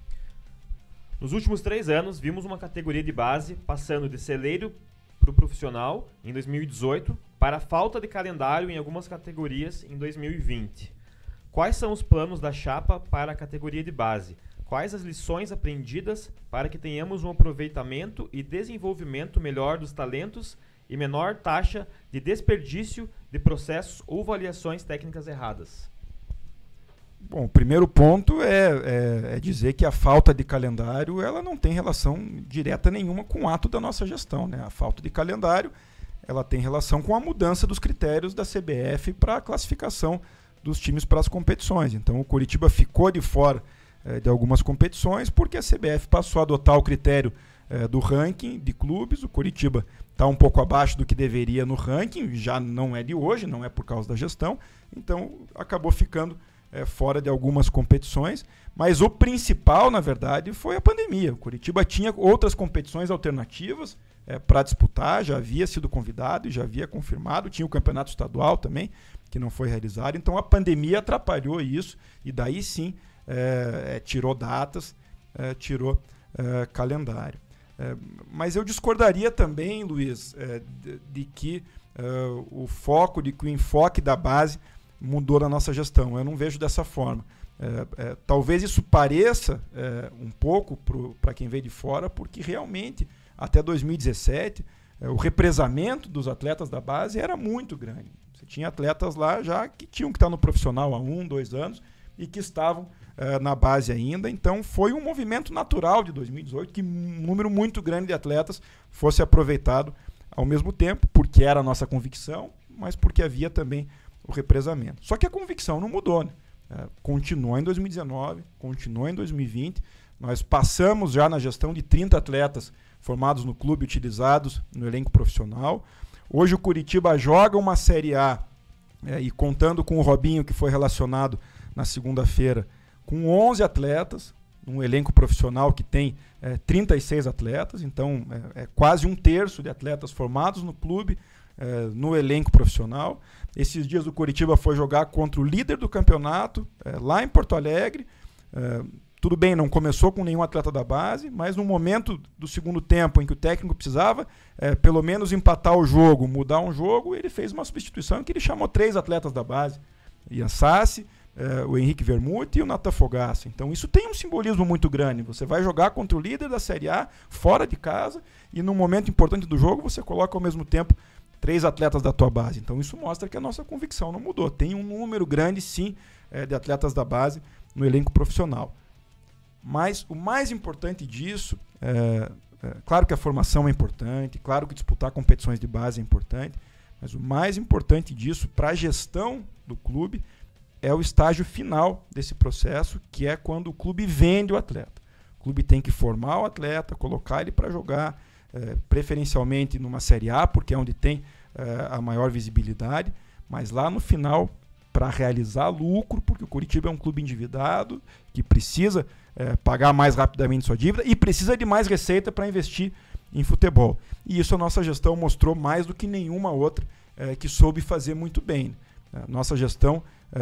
Nos últimos 3 anos, vimos uma categoria de base passando de celeiro para o profissional em 2018 para a falta de calendário em algumas categorias em 2020. Quais são os planos da chapa para a categoria de base? Quais as lições aprendidas para que tenhamos um aproveitamento e desenvolvimento melhor dos talentos e menor taxa de desperdício de processos ou avaliações técnicas erradas? Bom, o primeiro ponto é dizer que a falta de calendário ela não tem relação direta nenhuma com o ato da nossa gestão, né? A falta de calendário ela tem relação com a mudança dos critérios da CBF para a classificação dos times para as competições. Então o Coritiba ficou de fora de algumas competições porque a CBF passou a adotar o critério do ranking de clubes. O Coritiba está um pouco abaixo do que deveria no ranking, já não é de hoje, não é por causa da gestão, então acabou ficando fora de algumas competições, mas o principal, na verdade, foi a pandemia. O Coritiba tinha outras competições alternativas para disputar, já havia sido convidado e já havia confirmado, tinha o campeonato estadual também, que não foi realizado, então a pandemia atrapalhou isso, e daí sim tirou datas, tirou calendário. Mas eu discordaria também, Luiz, de que o enfoque da base mudou na nossa gestão. Eu não vejo dessa forma. Talvez isso pareça um pouco para quem veio de fora, porque realmente, até 2017, o represamento dos atletas da base era muito grande. Você tinha atletas lá já que tinham que estar no profissional há 1, 2 anos e que estavam na base ainda. Então, foi um movimento natural de 2018 que um número muito grande de atletas fosse aproveitado ao mesmo tempo, porque era a nossa convicção, mas porque havia também o represamento. Só que a convicção não mudou, né? Continuou em 2019, continuou em 2020. Nós passamos já na gestão de 30 atletas formados no clube, utilizados no elenco profissional. Hoje o Coritiba joga uma Série A, e contando com o Robinho, que foi relacionado na segunda-feira, com 11 atletas, um elenco profissional que tem 36 atletas, então quase 1/3 de atletas formados no clube, no elenco profissional. Esses dias o Coritiba foi jogar contra o líder do campeonato, lá em Porto Alegre. Tudo bem, não começou com nenhum atleta da base, mas no momento do segundo tempo em que o técnico precisava pelo menos empatar o jogo, mudar um jogo, ele fez uma substituição em que ele chamou 3 atletas da base. Ian Sassi, o Henrique Vermute e o Natan Fogaça. Então isso tem um simbolismo muito grande. Você vai jogar contra o líder da Série A, fora de casa, e num momento importante do jogo você coloca ao mesmo tempo 3 atletas da tua base. Então isso mostra que a nossa convicção não mudou. Tem um número grande, sim, de atletas da base no elenco profissional. Mas o mais importante disso, claro que a formação é importante, claro que disputar competições de base é importante, mas o mais importante disso para a gestão do clube é o estágio final desse processo, que é quando o clube vende o atleta. O clube tem que formar o atleta, colocar ele para jogar, preferencialmente numa Série A, porque é onde tem a maior visibilidade, mas lá no final, para realizar lucro, porque o Coritiba é um clube endividado, que precisa pagar mais rapidamente sua dívida e precisa de mais receita para investir em futebol. E isso a nossa gestão mostrou mais do que nenhuma outra que soube fazer muito bem. Nossa gestão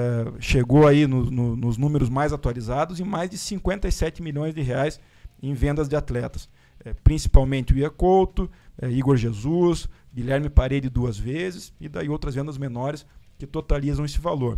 chegou aí nos números mais atualizados em mais de 57 milhões de reais em vendas de atletas. Principalmente o Ia Couto, Igor Jesus, Guilherme Parede 2 vezes, e daí outras vendas menores que totalizam esse valor.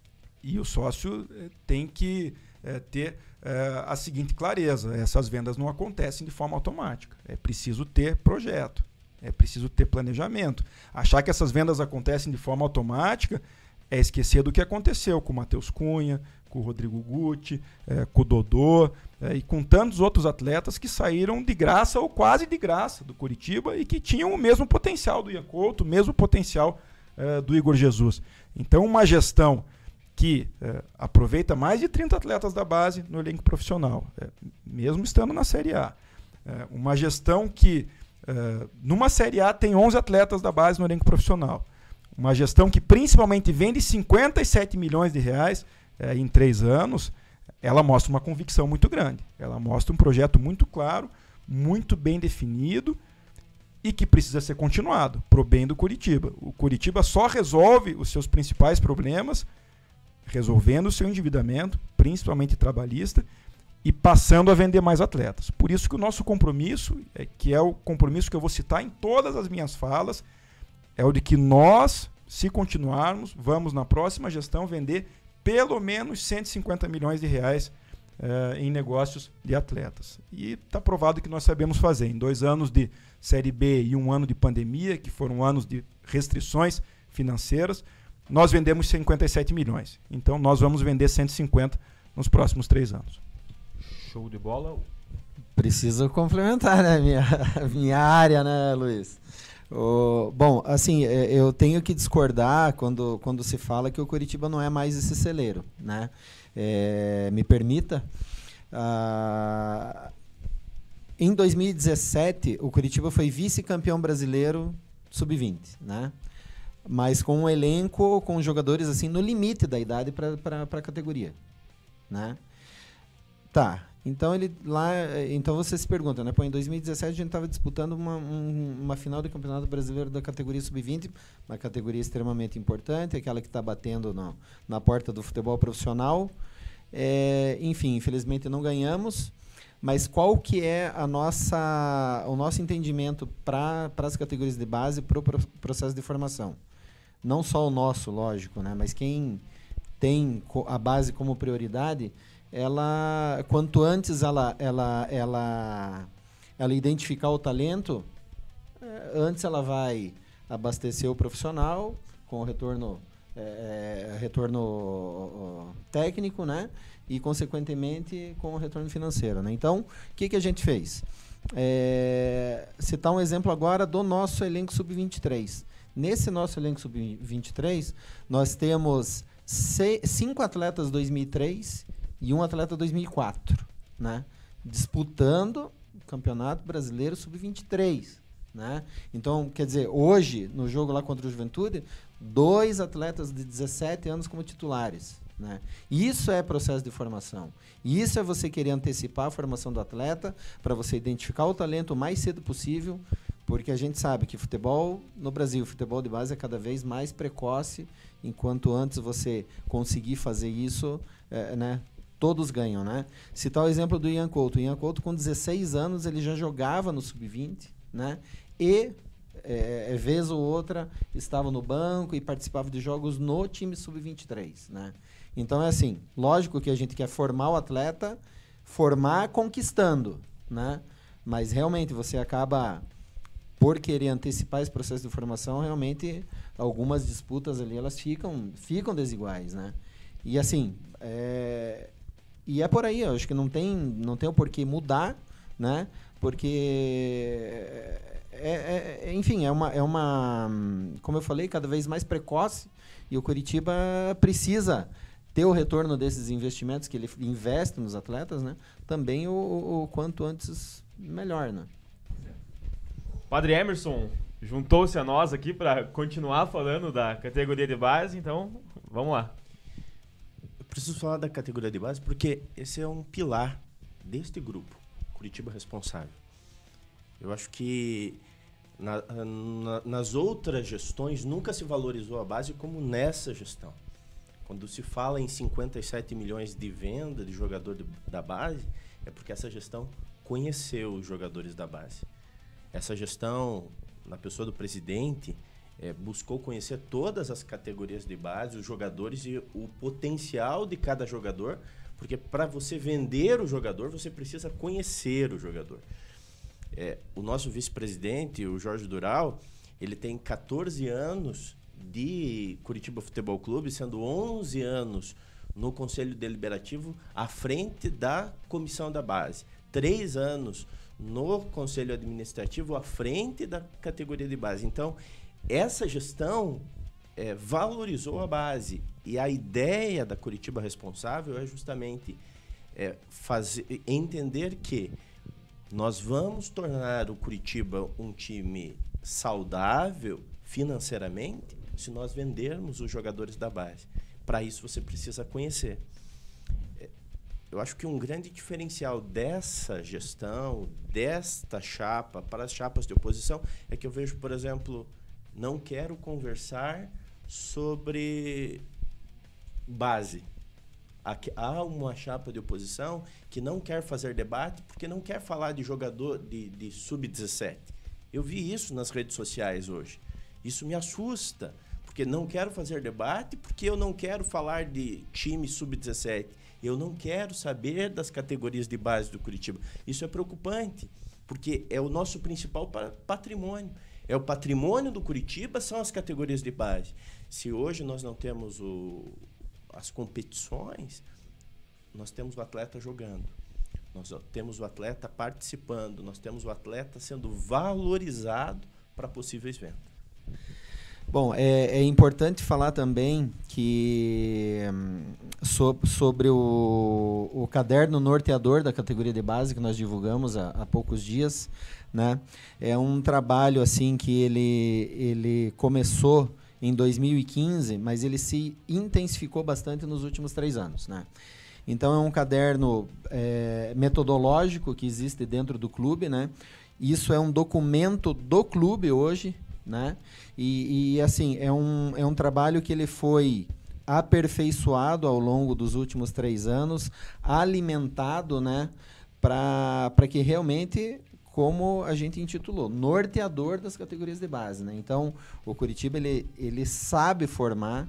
E o sócio tem que ter a seguinte clareza: essas vendas não acontecem de forma automática. É preciso ter projeto, é preciso ter planejamento. Achar que essas vendas acontecem de forma automática é esquecer do que aconteceu com o Matheus Cunha, com o Rodrigo Guti, com o Dodô e com tantos outros atletas que saíram de graça ou quase de graça do Coritiba e que tinham o mesmo potencial do Ia Couto, o mesmo potencial do Igor Jesus. Então, uma gestão que aproveita mais de 30 atletas da base no elenco profissional, mesmo estando na Série A. Uma gestão que, numa Série A, tem 11 atletas da base no elenco profissional. Uma gestão que principalmente vende 57 milhões de reais em 3 anos, ela mostra uma convicção muito grande. Ela mostra um projeto muito claro, muito bem definido e que precisa ser continuado pro bem do Coritiba. O Coritiba só resolve os seus principais problemas resolvendo o seu endividamento, principalmente trabalhista, e passando a vender mais atletas. Por isso que o nosso compromisso, que é o compromisso que eu vou citar em todas as minhas falas, é o de que nós, se continuarmos, vamos na próxima gestão vender pelo menos 150 milhões de reais em negócios de atletas. E está provado que nós sabemos fazer. Em 2 anos de Série B e 1 ano de pandemia, que foram anos de restrições financeiras, nós vendemos 57 milhões. Então, nós vamos vender 150 nos próximos 3 anos. Show de bola. Preciso complementar, né, minha área, né, Luiz? Bom, assim, eu tenho que discordar quando se fala que o Coritiba não é mais esse celeiro, né? Me permita. Em 2017, o Coritiba foi vice-campeão brasileiro sub-20, né? Mas com um elenco com jogadores assim no limite da idade para a categoria, né? Tá. Então então você se pergunta, né? Pô, em 2017 a gente estava disputando uma final do Campeonato Brasileiro da categoria sub-20, uma categoria extremamente importante, aquela que está batendo na porta do futebol profissional. Enfim, infelizmente não ganhamos. Mas qual que é o nosso entendimento para as categorias de base, para o processo de formação? Não só o nosso, lógico, né? Mas quem tem a base como prioridade, quanto antes ela identificar o talento, antes ela vai abastecer o profissional com o retorno técnico, né? E, consequentemente, com o retorno financeiro, né? Então, o que a gente fez? Citar um exemplo agora do nosso elenco sub-23. Nesse nosso elenco sub-23, nós temos 5 atletas 2003 e 1 atleta 2004, né? Disputando o Campeonato Brasileiro sub-23, né? Então, quer dizer, hoje, no jogo lá contra o Juventude, 2 atletas de 17 anos como titulares, né? Isso é processo de formação. Isso é você querer antecipar a formação do atleta para você identificar o talento o mais cedo possível, porque a gente sabe que futebol no Brasil, futebol de base é cada vez mais precoce, enquanto antes você conseguir fazer isso, né, todos ganham, né? Citar o exemplo do Ian Couto. O Ian Couto, com 16 anos, ele já jogava no sub-20, né? E, vez ou outra, estava no banco e participava de jogos no time sub-23, né? Então, é assim, lógico que a gente quer formar o atleta, formar conquistando, né? Mas, realmente, você acaba, por querer antecipar esse processo de formação, realmente, algumas disputas ali, elas ficam desiguais, né? E, assim, e é por aí, eu acho que não tem o porquê mudar, né? Porque, enfim, é uma, como eu falei, cada vez mais precoce, e o Coritiba precisa ter o retorno desses investimentos que ele investe nos atletas, né? Também o quanto antes melhor, né? Padre Emerson juntou-se a nós aqui para continuar falando da categoria de base, então vamos lá. Eu preciso falar da categoria de base porque esse é um pilar deste grupo, Coritiba Responsável. Eu acho que nas outras gestões nunca se valorizou a base como nessa gestão. Quando se fala em 57 milhões de venda de jogador da base, é porque essa gestão conheceu os jogadores da base. Essa gestão, na pessoa do presidente, buscou conhecer todas as categorias de base, os jogadores e o potencial de cada jogador, porque para você vender o jogador, você precisa conhecer o jogador. O nosso vice-presidente, o Jorge Dural, ele tem 14 anos de Coritiba Futebol Clube, sendo 11 anos no Conselho Deliberativo à frente da comissão da base, 3 anos no Conselho Administrativo à frente da categoria de base. Então, essa gestão valorizou a base, e a ideia da Coritiba Responsável é justamente entender que nós vamos tornar o Coritiba um time saudável financeiramente se nós vendermos os jogadores da base. Para isso, você precisa conhecer. Eu acho que um grande diferencial dessa gestão, desta chapa, para as chapas de oposição, é que eu vejo, por exemplo, não quero conversar sobre base. Há uma chapa de oposição que não quer fazer debate porque não quer falar de jogador de sub-17. Eu vi isso nas redes sociais hoje. Isso me assusta, porque não quero fazer debate, porque eu não quero falar de time sub-17. Eu não quero saber das categorias de base do Coritiba. Isso é preocupante, porque é o nosso principal patrimônio. É o patrimônio do Curitiba, são as categorias de base. Se hoje nós não temos as competições, nós temos o atleta jogando, nós temos o atleta participando, nós temos o atleta sendo valorizado para possíveis vendas. Bom, é importante falar também que sobre o caderno norteador da categoria de base que nós divulgamos há poucos dias, né? É um trabalho assim que ele começou em 2015, mas ele se intensificou bastante nos últimos 3 anos, né? Então é um caderno metodológico que existe dentro do clube, né? Isso é um documento do clube hoje, né? E assim, é um trabalho que ele foi aperfeiçoado ao longo dos últimos 3 anos, alimentado, né? Para que realmente, como a gente intitulou, norteador das categorias de base, né? Então, o Curitiba, ele sabe formar.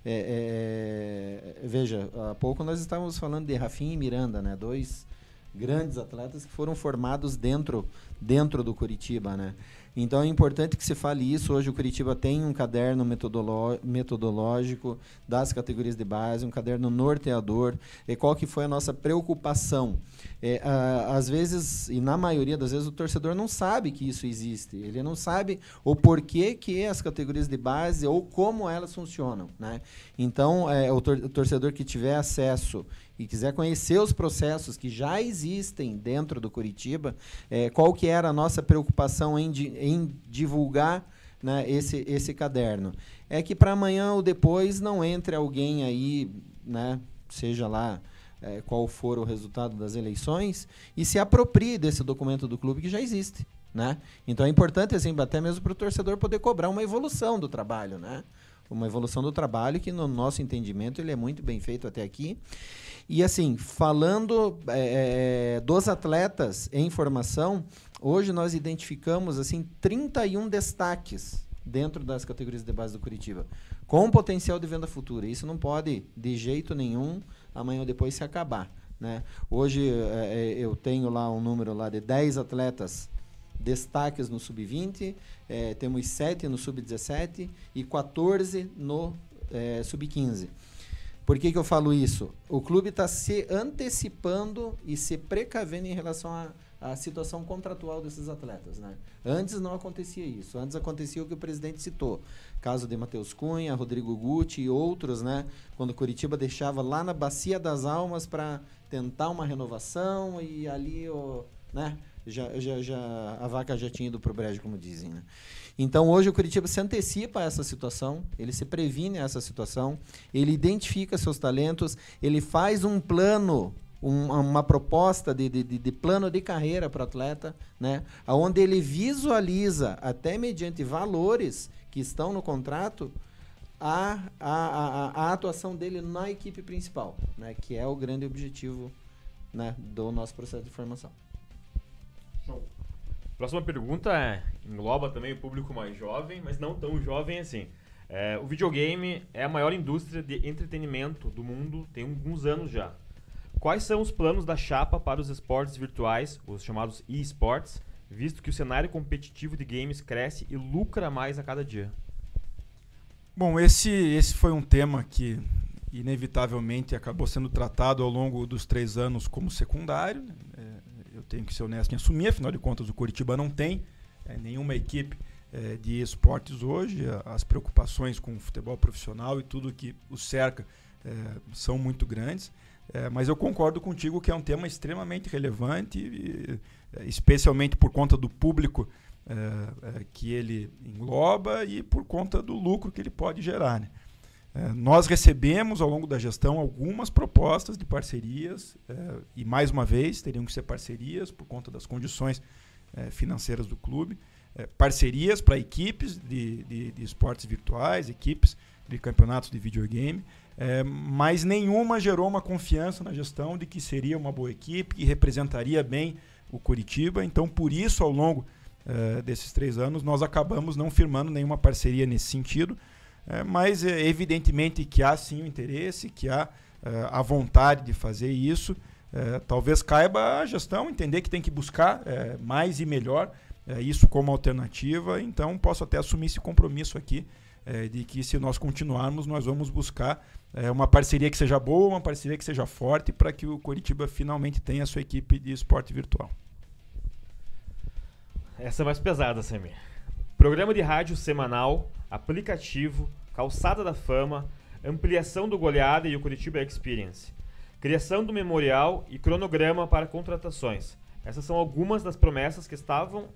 Veja, há pouco nós estávamos falando de Rafinha e Miranda, né? 2 grandes atletas que foram formados dentro do Curitiba, né? Então é importante que se fale isso. Hoje o Curitiba tem um caderno metodológico das categorias de base, um caderno norteador. E qual que foi a nossa preocupação? Às vezes, e na maioria das vezes, o torcedor não sabe que isso existe. Ele não sabe o porquê que as categorias de base ou como elas funcionam, né? Então, o torcedor que tiver acesso e quiser conhecer os processos que já existem dentro do Curitiba, qual que era a nossa preocupação em divulgar, né, esse caderno? É que para amanhã ou depois não entre alguém aí, né, seja lá qual for o resultado das eleições, e se aproprie desse documento do clube que já existe, né? Então é importante, assim, até mesmo para o torcedor poder cobrar uma evolução do trabalho, né? Uma evolução do trabalho que, no nosso entendimento, ele é muito bem feito até aqui. E, assim, falando dos atletas em formação, hoje nós identificamos, assim, 31 destaques dentro das categorias de base do Curitiba, com potencial de venda futura. Isso não pode, de jeito nenhum, amanhã ou depois se acabar, né? Hoje eu tenho lá um número lá de 10 atletas destaques no Sub-20, temos 7 no Sub-17 e 14 no Sub-15. Por que eu falo isso? O clube está se antecipando e se precavendo em relação à situação contratual desses atletas, né? Antes não acontecia isso. Antes acontecia o que o presidente citou. Caso de Matheus Cunha, Rodrigo Guti e outros, né? Quando o Curitiba deixava lá na Bacia das Almas para tentar uma renovação e ali, né? A vaca já tinha ido para o brejo, como dizem, né? Então, hoje o Curitiba se antecipa a essa situação, ele se previne a essa situação, ele identifica seus talentos, ele faz um plano, uma proposta de plano de carreira para o atleta, né? Onde ele visualiza, até mediante valores que estão no contrato, a atuação dele na equipe principal, né? Que é o grande objetivo, né, do nosso processo de formação. Próxima pergunta engloba também o público mais jovem, mas não tão jovem assim. O videogame é a maior indústria de entretenimento do mundo, tem alguns anos já. Quais são os planos da chapa para os esportes virtuais, os chamados e-sports, visto que o cenário competitivo de games cresce e lucra mais a cada dia? Bom, esse foi um tema que inevitavelmente acabou sendo tratado ao longo dos 3 anos como secundário, né? Eu tenho que ser honesto em assumir, afinal de contas o Curitiba não tem nenhuma equipe de esportes hoje. As preocupações com o futebol profissional e tudo que o cerca são muito grandes, mas eu concordo contigo que é um tema extremamente relevante, especialmente por conta do público que ele engloba e por conta do lucro que ele pode gerar, né? Nós recebemos ao longo da gestão algumas propostas de parcerias e, mais uma vez, teriam que ser parcerias por conta das condições financeiras do clube, parcerias para equipes de esportes virtuais, equipes de campeonatos de videogame, mas nenhuma gerou uma confiança na gestão de que seria uma boa equipe, que representaria bem o Curitiba. Então, por isso, ao longo desses 3 anos, nós acabamos não firmando nenhuma parceria nesse sentido. Mas evidentemente que há sim o interesse, que há a vontade de fazer isso. Talvez caiba a gestão entender que tem que buscar mais e melhor isso como alternativa, então posso até assumir esse compromisso aqui, de que se nós continuarmos, nós vamos buscar uma parceria que seja boa, uma parceria que seja forte, para que o Coritiba finalmente tenha a sua equipe de esporte virtual. Essa é mais pesada, Samir. Programa de rádio semanal, aplicativo, calçada da fama, ampliação do Goleada e o Coritiba Experience, criação do memorial e cronograma para contratações. Essas são algumas das promessas que estavam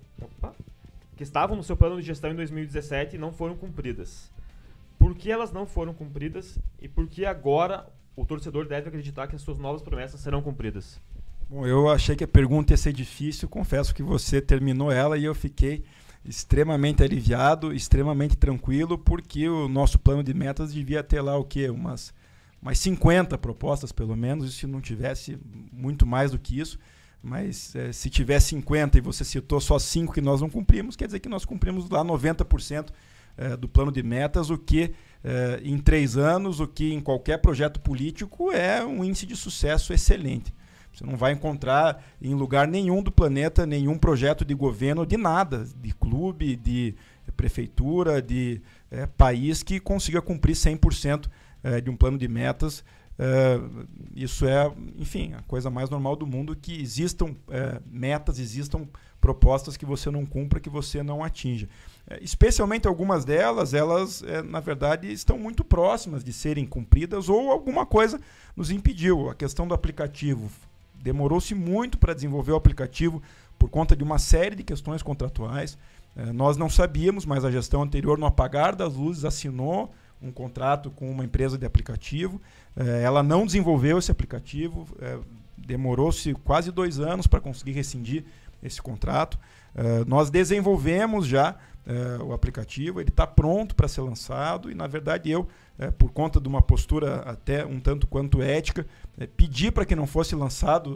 no seu plano de gestão em 2017 e não foram cumpridas. Por que elas não foram cumpridas e por que agora o torcedor deve acreditar que as suas novas promessas serão cumpridas? Bom, eu achei que a pergunta ia ser difícil, confesso que você terminou ela e eu fiquei extremamente aliviado, extremamente tranquilo, porque o nosso plano de metas devia ter lá o quê? Umas 50 propostas pelo menos, e se não tivesse muito mais do que isso. Mas se tiver 50 e você citou só 5 que nós não cumprimos, quer dizer que nós cumprimos lá 90% do plano de metas, o que em 3 anos, o que em qualquer projeto político é um índice de sucesso excelente. Você não vai encontrar em lugar nenhum do planeta nenhum projeto de governo, de nada, de clube, de prefeitura, de país que consiga cumprir 100% de um plano de metas. Isso é, enfim, a coisa mais normal do mundo, que existam metas, existam propostas que você não cumpra, que você não atinja. Especialmente algumas delas, elas, na verdade, estão muito próximas de serem cumpridas ou alguma coisa nos impediu. A questão do aplicativo. Demorou-se muito para desenvolver o aplicativo por conta de uma série de questões contratuais. Nós não sabíamos, mas a gestão anterior, no apagar das luzes, assinou um contrato com uma empresa de aplicativo. Ela não desenvolveu esse aplicativo, demorou-se quase 2 anos para conseguir rescindir esse contrato. Nós desenvolvemos já o aplicativo, ele está pronto para ser lançado e, na verdade, eu, por conta de uma postura até um tanto quanto ética, pedi para que não fosse lançado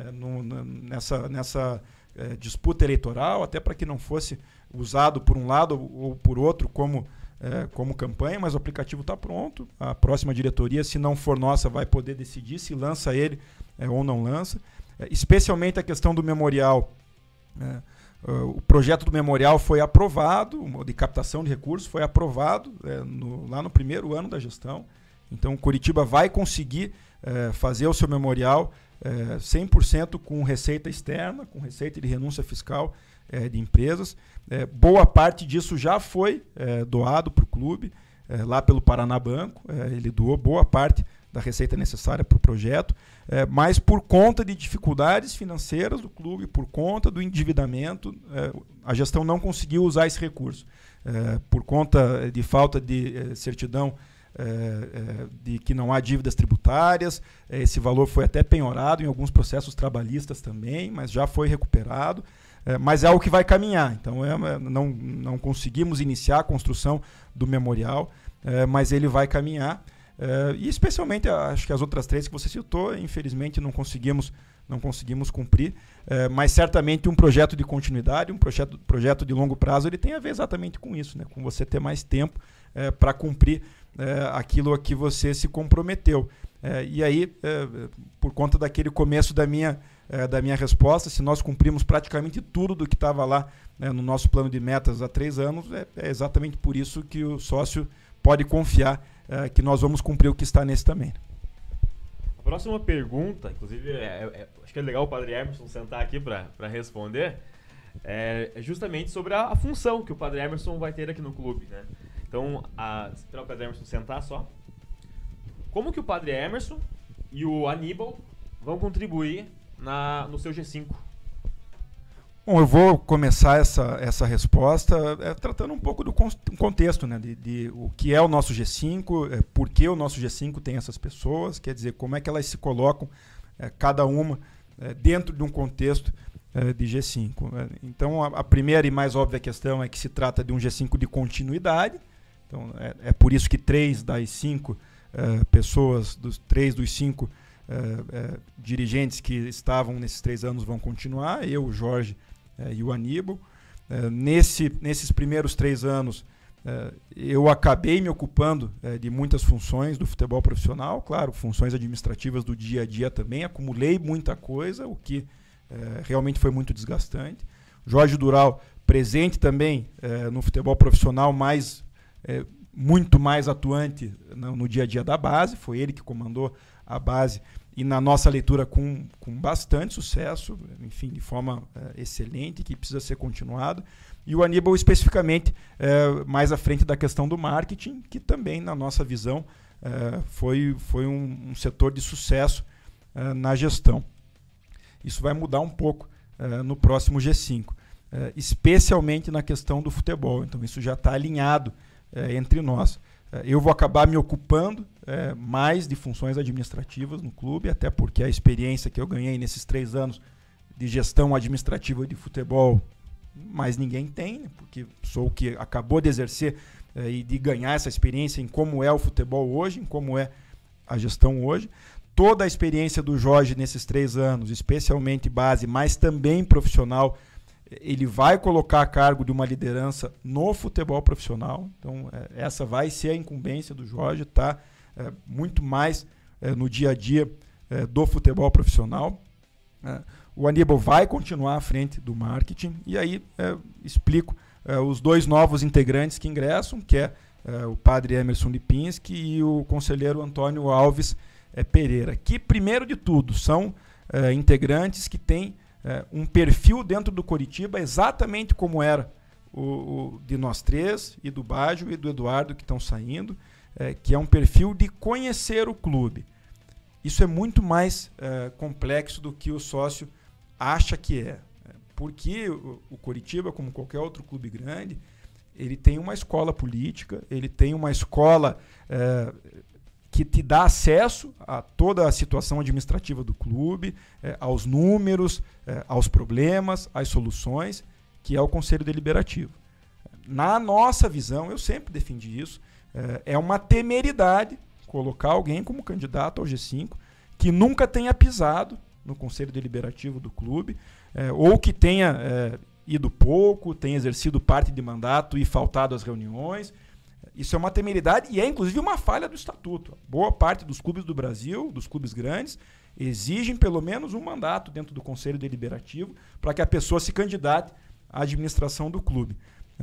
nessa disputa eleitoral, até para que não fosse usado por um lado ou por outro como campanha, mas o aplicativo está pronto. A próxima diretoria, se não for nossa, vai poder decidir se lança ele ou não lança. Especialmente a questão do memorial. O projeto do memorial foi aprovado, de captação de recursos, foi aprovado lá no primeiro ano da gestão. Então, o Coritiba vai conseguir fazer o seu memorial 100% com receita externa, com receita de renúncia fiscal de empresas. Boa parte disso já foi doado para o clube, lá pelo Paraná Banco. Ele doou boa parte da receita necessária para o projeto, mas por conta de dificuldades financeiras do clube, por conta do endividamento, a gestão não conseguiu usar esse recurso. Por conta de falta de certidão de que não há dívidas tributárias, esse valor foi até penhorado em alguns processos trabalhistas também, mas já foi recuperado. Mas é algo que vai caminhar. Então, não conseguimos iniciar a construção do memorial, mas ele vai caminhar. E especialmente, acho que as outras 3 que você citou, infelizmente não conseguimos cumprir, mas certamente um projeto de continuidade, um projeto de longo prazo, ele tem a ver exatamente com isso, né? Com você ter mais tempo para cumprir aquilo a que você se comprometeu. E aí, por conta daquele começo da minha resposta, se nós cumprimos praticamente tudo do que estava lá no nosso plano de metas há 3 anos, é exatamente por isso que o sócio pode confiar que nós vamos cumprir o que está nesse também. A próxima pergunta, inclusive, acho que é legal o Padre Emerson sentar aqui para responder, é justamente sobre a função que o Padre Emerson vai ter aqui no clube, né? Então, esperar o Padre Emerson sentar só. Como que o Padre Emerson e o Aníbal vão contribuir no seu G5? Bom, eu vou começar essa resposta tratando um pouco do contexto, né, de o que é o nosso G5, por que o nosso G5 tem essas pessoas, quer dizer, como é que elas se colocam, cada uma, dentro de um contexto de G5. Então, a primeira e mais óbvia questão é que se trata de um G5 de continuidade. Então, é por isso que 3 das 5 pessoas, 3 dos 5 dirigentes que estavam nesses 3 anos vão continuar, eu, o Jorge e o Aníbal. Nesses primeiros 3 anos, eu acabei me ocupando de muitas funções do futebol profissional, claro, funções administrativas do dia a dia também, acumulei muita coisa, o que realmente foi muito desgastante. Jorge Dural presente também no futebol profissional, muito mais atuante no dia a dia da base. Foi ele que comandou a base e na nossa leitura com bastante sucesso, enfim, de forma excelente, que precisa ser continuado. E o Aníbal especificamente mais à frente da questão do marketing, que também, na nossa visão, foi um setor de sucesso na gestão. Isso vai mudar um pouco no próximo G5, especialmente na questão do futebol. Então isso já está alinhado entre nós. Eu vou acabar me ocupando mais de funções administrativas no clube, até porque a experiência que eu ganhei nesses 3 anos de gestão administrativa de futebol, mais ninguém tem, né? Porque sou o que acabou de exercer e de ganhar essa experiência em como é o futebol hoje, em como é a gestão hoje. Toda a experiência do Jorge nesses 3 anos, especialmente base, mas também profissional, ele vai colocar a cargo de uma liderança no futebol profissional. Então, essa vai ser a incumbência do Jorge, tá? Muito mais no dia a dia do futebol profissional. O Aníbal vai continuar à frente do marketing. E aí explico os 2 novos integrantes que ingressam, que é o padre Emerson Lipinski e o conselheiro Antônio Alves Pereira, que, primeiro de tudo, são integrantes que têm um perfil dentro do Coritiba exatamente como era o de nós 3, e do Baggio e do Eduardo, que estão saindo, que é um perfil de conhecer o clube. Isso é muito mais complexo do que o sócio acha que é. Porque o Coritiba, como qualquer outro clube grande, ele tem uma escola política, ele tem uma escola que te dá acesso a toda a situação administrativa do clube, aos números, aos problemas, às soluções, que é o Conselho Deliberativo. Na nossa visão, eu sempre defendi isso, é uma temeridade colocar alguém como candidato ao G5 que nunca tenha pisado no Conselho Deliberativo do clube, ou que tenha ido pouco, tenha exercido parte de mandato e faltado às reuniões. Isso é uma temeridade e é, inclusive, uma falha do estatuto. Boa parte dos clubes do Brasil, dos clubes grandes, exigem pelo menos um mandato dentro do Conselho Deliberativo para que a pessoa se candidate à administração do clube.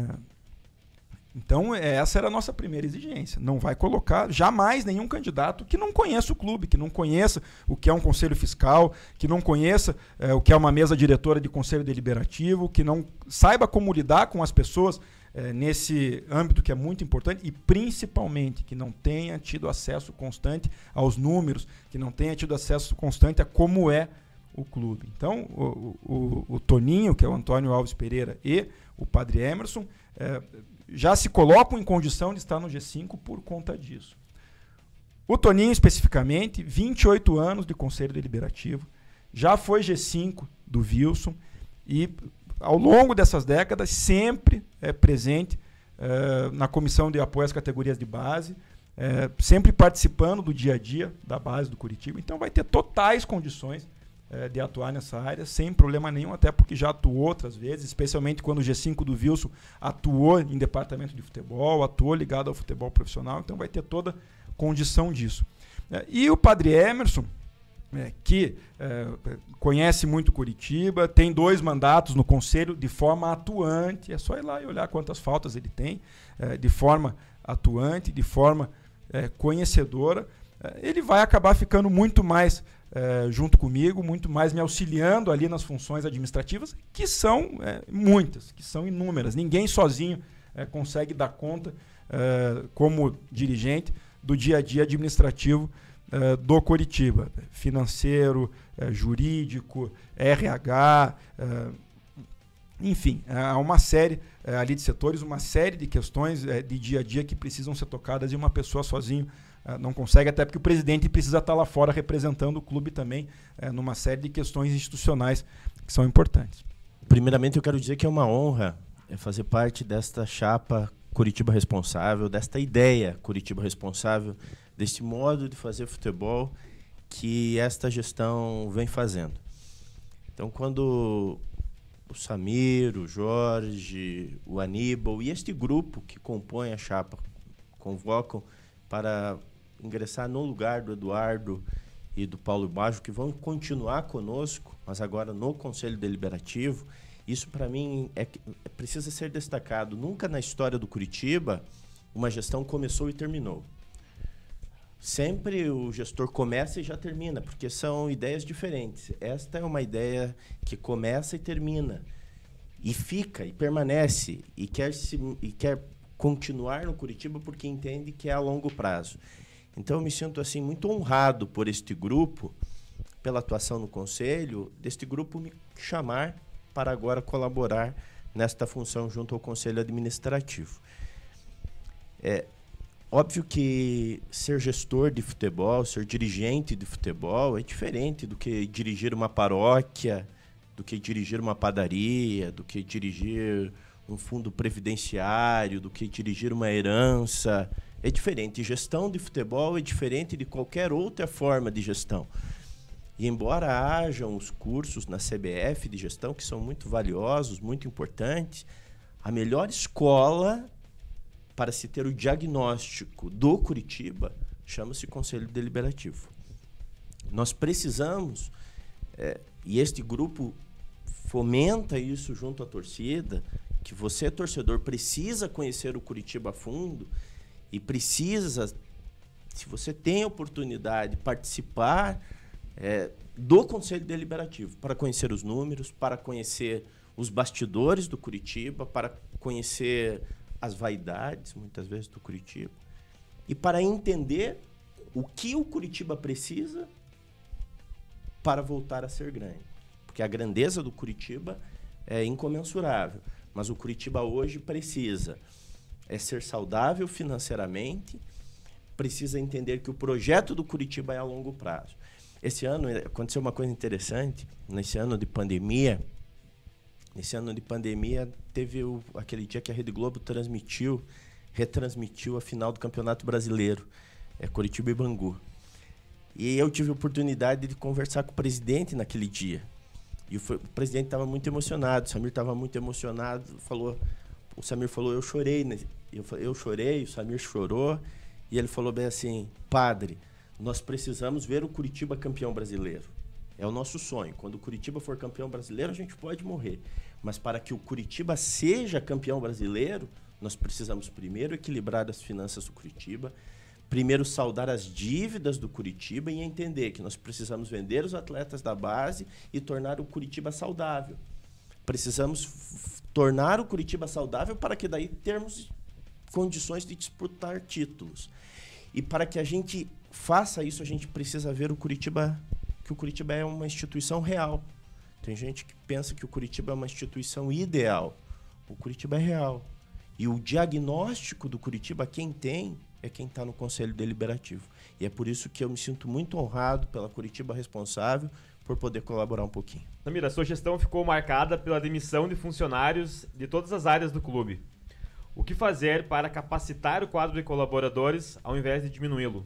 Então, essa era a nossa primeira exigência. Não vai colocar jamais nenhum candidato que não conheça o clube, que não conheça o que é um conselho fiscal, que não conheça o que é uma mesa diretora de conselho deliberativo, que não saiba como lidar com as pessoas nesse âmbito que é muito importante e, principalmente, que não tenha tido acesso constante aos números, que não tenha tido acesso constante a como é o clube. Então, o Toninho, que é o Antônio Alves Pereira, e o padre Emerson já se colocam em condição de estar no G5 por conta disso. O Toninho, especificamente, 28 anos de Conselho Deliberativo, já foi G5 do Wilson e, ao longo dessas décadas, sempre presente na comissão de apoio às categorias de base, sempre participando do dia a dia da base do Coritiba. Então vai ter totais condições de atuar nessa área, sem problema nenhum, até porque já atuou outras vezes, especialmente quando o G5 do Wilson atuou em departamento de futebol, atuou ligado ao futebol profissional, então vai ter toda condição disso. E o padre Emerson, que conhece muito Coritiba, tem 2 mandatos no conselho de forma atuante, é só ir lá e olhar quantas faltas ele tem, de forma atuante, de forma conhecedora, ele vai acabar ficando muito mais junto comigo, muito mais me auxiliando ali nas funções administrativas, que são muitas, que são inúmeras. Ninguém sozinho consegue dar conta, como dirigente, do dia a dia administrativo do Coritiba. Financeiro, jurídico, RH, enfim, há uma série ali de setores, uma série de questões de dia a dia que precisam ser tocadas e uma pessoa sozinho não consegue, até porque o presidente precisa estar lá fora representando o clube também numa série de questões institucionais que são importantes. Primeiramente, eu quero dizer que é uma honra fazer parte desta chapa Coritiba Responsável, desta ideia Coritiba Responsável, deste modo de fazer futebol que esta gestão vem fazendo. Então, quando o Samir, o Jorge, o Aníbal e este grupo que compõe a chapa convocam para ingressar no lugar do Eduardo e do Paulo Baggio, que vão continuar conosco, mas agora no Conselho Deliberativo, Isso, para mim, precisa ser destacado. Nunca na história do Curitiba uma gestão começou e terminou. Sempre o gestor começa e já termina, porque são ideias diferentes. Esta é uma ideia que começa e termina, e fica, e permanece, e quer continuar no Curitiba porque entende que é a longo prazo. Então, eu me sinto assim muito honrado por este grupo, pela atuação no Conselho, deste grupo me chamar para agora colaborar nesta função junto ao Conselho Administrativo. Óbvio que ser gestor de futebol, ser dirigente de futebol é diferente do que dirigir uma paróquia, do que dirigir uma padaria, do que dirigir um fundo previdenciário, do que dirigir uma herança. É diferente. Gestão de futebol é diferente de qualquer outra forma de gestão. E embora hajam os cursos na CBF de gestão, que são muito valiosos, muito importantes, a melhor escola para se ter o diagnóstico do Curitiba chama-se Conselho Deliberativo. Nós precisamos, e este grupo fomenta isso junto à torcida, que você, torcedor, precisa conhecer o Curitiba a fundo e precisa, se você tem a oportunidade, participar do Conselho Deliberativo, para conhecer os números, para conhecer os bastidores do Curitiba, para conhecer as vaidades, muitas vezes, do Curitiba, e para entender o que o Curitiba precisa para voltar a ser grande. Porque a grandeza do Curitiba é incomensurável, mas o Curitiba hoje precisa ser saudável financeiramente, precisa entender que o projeto do Curitiba é a longo prazo. Esse ano aconteceu uma coisa interessante, nesse ano de pandemia. Nesse ano de pandemia, teve aquele dia que a Rede Globo retransmitiu a final do Campeonato Brasileiro, Curitiba e Bangu. E eu tive a oportunidade de conversar com o presidente naquele dia. E o presidente estava muito emocionado, o Samir estava muito emocionado. O Samir falou, eu chorei. Né? Eu chorei, o Samir chorou. E ele falou bem assim, padre, nós precisamos ver o Curitiba campeão brasileiro. É o nosso sonho. Quando o Curitiba for campeão brasileiro, a gente pode morrer. Mas para que o Curitiba seja campeão brasileiro, nós precisamos primeiro equilibrar as finanças do Curitiba, primeiro saldar as dívidas do Curitiba e entender que nós precisamos vender os atletas da base e tornar o Curitiba saudável. Precisamos tornar o Curitiba saudável para que daí termos condições de disputar títulos. E para que a gente faça isso, a gente precisa ver o Curitiba, que o Curitiba é uma instituição real. Tem gente que pensa que o Curitiba é uma instituição ideal. O Curitiba é real. E o diagnóstico do Curitiba, quem tem, é quem está no Conselho Deliberativo. E é por isso que eu me sinto muito honrado pela Curitiba Responsável por poder colaborar um pouquinho. Samir, a sua gestão ficou marcada pela demissão de funcionários de todas as áreas do clube. O que fazer para capacitar o quadro de colaboradores ao invés de diminuí-lo?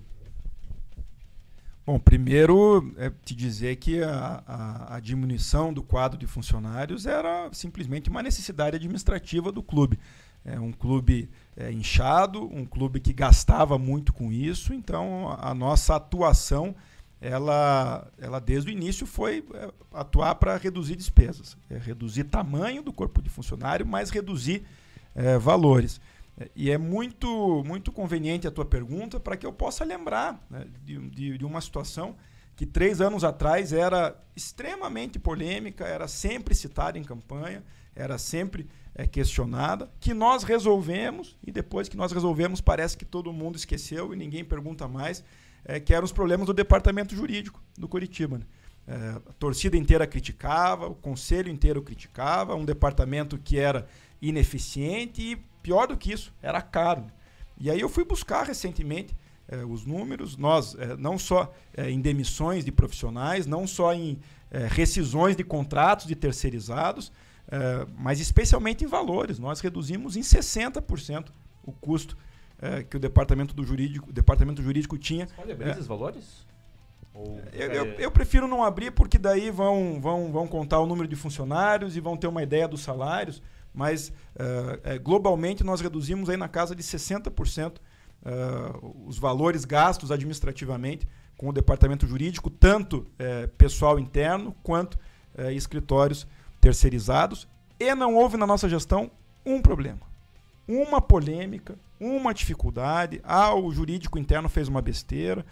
Bom, primeiro é te dizer que a diminuição do quadro de funcionários era simplesmente uma necessidade administrativa do clube. É um clube inchado, um clube que gastava muito com isso, então a nossa atuação, ela desde o início foi atuar para reduzir despesas, reduzir tamanho do corpo de funcionário, mas reduzir valores. E é muito conveniente a tua pergunta para que eu possa lembrar, né, de uma situação que 3 anos atrás era extremamente polêmica, era sempre citada em campanha, era sempre questionada, que nós resolvemos, e depois que nós resolvemos parece que todo mundo esqueceu e ninguém pergunta mais, que eram os problemas do departamento jurídico do Curitiba. Né? A torcida inteira criticava, o conselho inteiro criticava, um departamento que era ineficiente e, pior do que isso, era caro. E aí eu fui buscar recentemente os números, nós não só em demissões de profissionais, não só em rescisões de contratos de terceirizados, mas especialmente em valores. Nós reduzimos em 60% o custo que o departamento jurídico tinha. Você pode abrir esses valores? Eu prefiro não abrir porque daí vão contar o número de funcionários e vão ter uma ideia dos salários, mas globalmente nós reduzimos aí na casa de 60% os valores gastos administrativamente com o departamento jurídico, tanto pessoal interno quanto escritórios terceirizados, E não houve na nossa gestão um problema, uma polêmica, uma dificuldade. O jurídico interno fez uma besteira,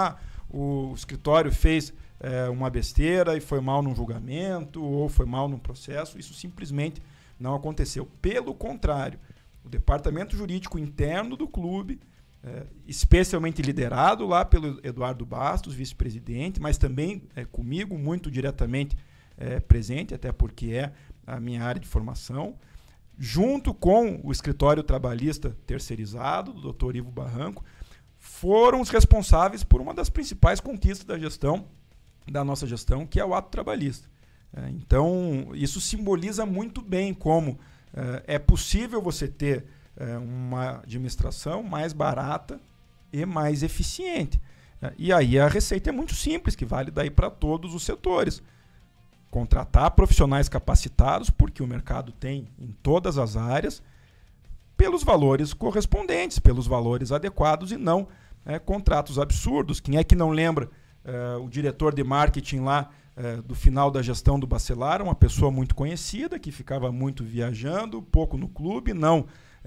o escritório fez uma besteira e foi mal num julgamento ou foi mal num processo. Isso simplesmente não aconteceu. Pelo contrário, o departamento jurídico interno do clube, especialmente liderado lá pelo Eduardo Bastos, vice-presidente, mas também comigo muito diretamente presente, até porque é a minha área de formação, junto com o escritório trabalhista terceirizado, do Dr. Ivo Barranco, foram os responsáveis por uma das principais conquistas da nossa gestão, que é o ato trabalhista. Então, isso simboliza muito bem como é possível você ter uma administração mais barata e mais eficiente. E aí a receita é muito simples, que vale daí para todos os setores. Contratar profissionais capacitados, porque o mercado tem em todas as áreas, pelos valores correspondentes, pelos valores adequados e não contratos absurdos. Quem é que não lembra o diretor de marketing lá do final da gestão do Bacelar, uma pessoa muito conhecida, que ficava muito viajando, pouco no clube, não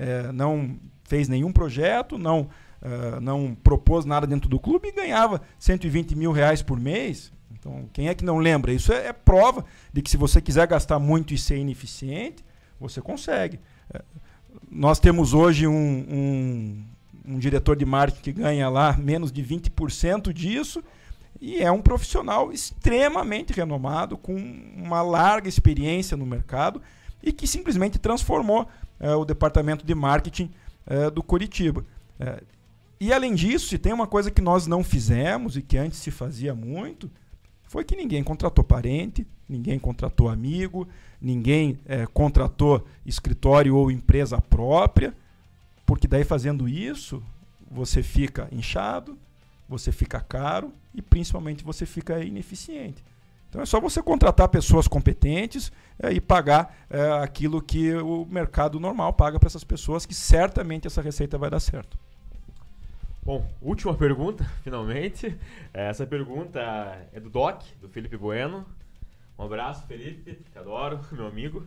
fez nenhum projeto, não propôs nada dentro do clube e ganhava 120 mil reais por mês. Então, quem é que não lembra? Isso é prova de que se você quiser gastar muito e ser ineficiente, você consegue. Nós temos hoje um diretor de marketing que ganha lá menos de 20% disso e é um profissional extremamente renomado, com uma larga experiência no mercado e que simplesmente transformou o departamento de marketing do Coritiba. E além disso, se tem uma coisa que nós não fizemos e que antes se fazia muito, foi que ninguém contratou parente, ninguém contratou amigo, ninguém contratou escritório ou empresa própria, porque daí fazendo isso, você fica inchado, você fica caro e principalmente você fica ineficiente. Então é só você contratar pessoas competentes e pagar aquilo que o mercado normal paga para essas pessoas, que certamente essa receita vai dar certo. Bom, última pergunta, finalmente. Essa pergunta é do Doc, do Felipe Bueno. Um abraço, Felipe, te adoro, meu amigo.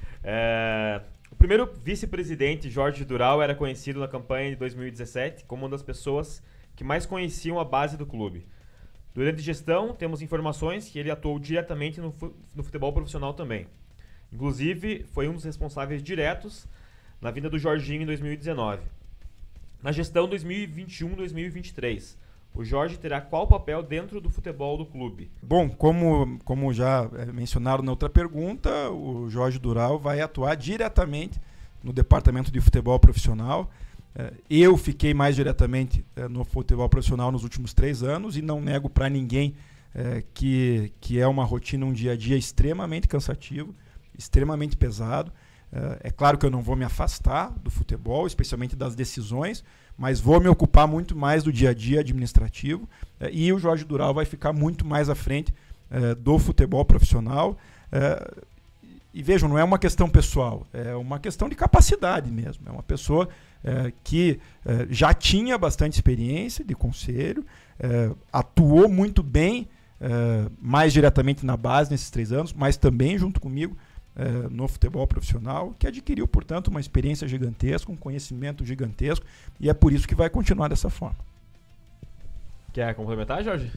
O primeiro vice-presidente, Jorge Dural, era conhecido na campanha de 2017 como uma das pessoas que mais conheciam a base do clube. Durante a gestão, temos informações que ele atuou diretamente no futebol profissional também. Inclusive, foi um dos responsáveis diretos na vinda do Jorginho em 2019. Na gestão 2021-2023, o Jorge terá qual papel dentro do futebol do clube? Bom, como já mencionaram na outra pergunta, o Jorge Dural vai atuar diretamente no departamento de futebol profissional. Eu fiquei mais diretamente no futebol profissional nos últimos 3 anos e não nego para ninguém que é uma rotina, um dia a dia extremamente cansativo, extremamente pesado. É claro que eu não vou me afastar do futebol, especialmente das decisões, mas vou me ocupar muito mais do dia a dia administrativo e o Jorge Dural vai ficar muito mais à frente do futebol profissional. E vejam, não é uma questão pessoal, é uma questão de capacidade mesmo. É uma pessoa que já tinha bastante experiência de conselho, atuou muito bem, mais diretamente na base nesses 3 anos, mas também junto comigo no futebol profissional, que adquiriu, portanto, uma experiência gigantesca, um conhecimento gigantesco, e é por isso que vai continuar dessa forma. Quer complementar, Jorge?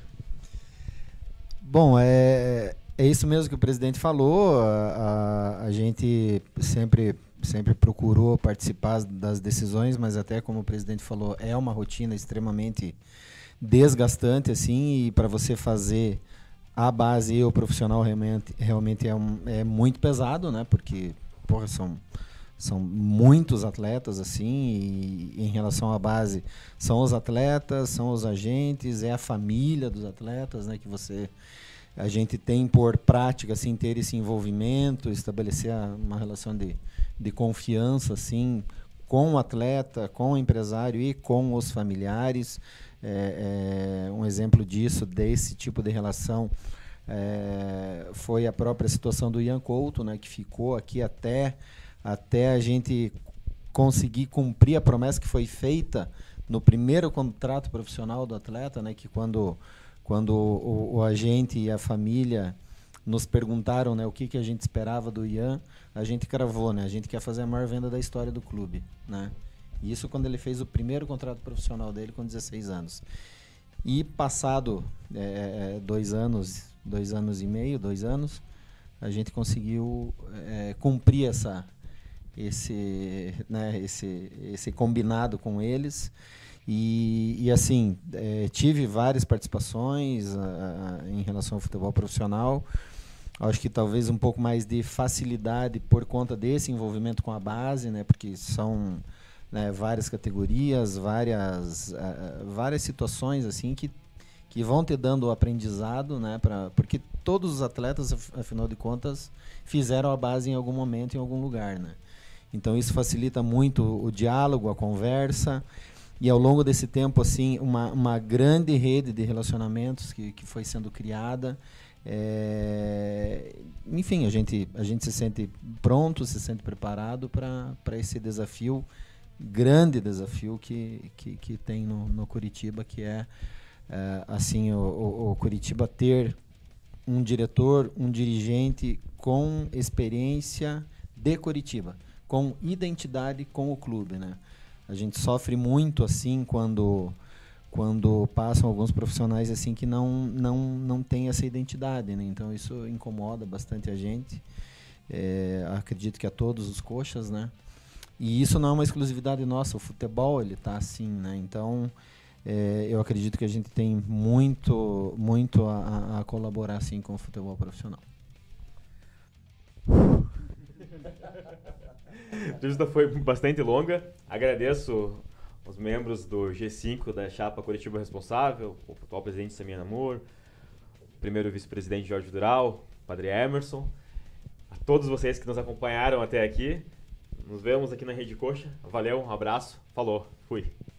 Bom, é isso mesmo que o presidente falou. A gente sempre procurou participar das decisões, mas até como o presidente falou, é uma rotina extremamente desgastante, assim, e para você fazer a base e o profissional realmente é muito pesado, né? Porque são muitos atletas, assim, e em relação à base, são os atletas, são os agentes, é a família dos atletas, né? Que a gente tem por prática, assim, ter esse envolvimento, estabelecer uma relação de confiança, assim, com o atleta, com o empresário e com os familiares. Um exemplo disso, desse tipo de relação, foi a própria situação do Ian Couto, né, que ficou aqui até a gente conseguir cumprir a promessa que foi feita no primeiro contrato profissional do atleta, né, que quando o agente e a família nos perguntaram, né, o que a gente esperava do Ian, a gente cravou, né? A gente quer fazer a maior venda da história do clube, né? E isso quando ele fez o primeiro contrato profissional dele com 16 anos. E passado 2 anos e meio, 2 anos, a gente conseguiu cumprir esse combinado com eles. E assim, tive várias participações em relação ao futebol profissional. Acho que talvez um pouco mais de facilidade por conta desse envolvimento com a base, né? Porque são, né, várias categorias, várias situações assim que vão te dando o aprendizado, né? Porque todos os atletas, afinal de contas, fizeram a base em algum momento, em algum lugar, né? Então isso facilita muito o diálogo, a conversa. E ao longo desse tempo, assim, uma grande rede de relacionamentos que foi sendo criada. Enfim, a gente se sente pronto, se sente preparado para esse desafio, grande desafio que tem no Curitiba, que assim, o Curitiba ter um diretor, um dirigente com experiência de Curitiba, com identidade com o clube, né? A gente sofre muito assim quando passam alguns profissionais assim que não têm essa identidade, né? Então isso incomoda bastante a gente. Acredito que a todos os coxas, né? E isso não é uma exclusividade nossa. O futebol ele tá assim, né? Então eu acredito que a gente tem muito a colaborar assim com o futebol profissional. A entrevista foi bastante longa. Agradeço os membros do G5 da chapa Curitiba Responsável, o atual presidente Samir Namur, o primeiro vice-presidente Jorge Dural, o padre Emerson, a todos vocês que nos acompanharam até aqui. Nos vemos aqui na Rede Coxa. Valeu, um abraço, falou, fui.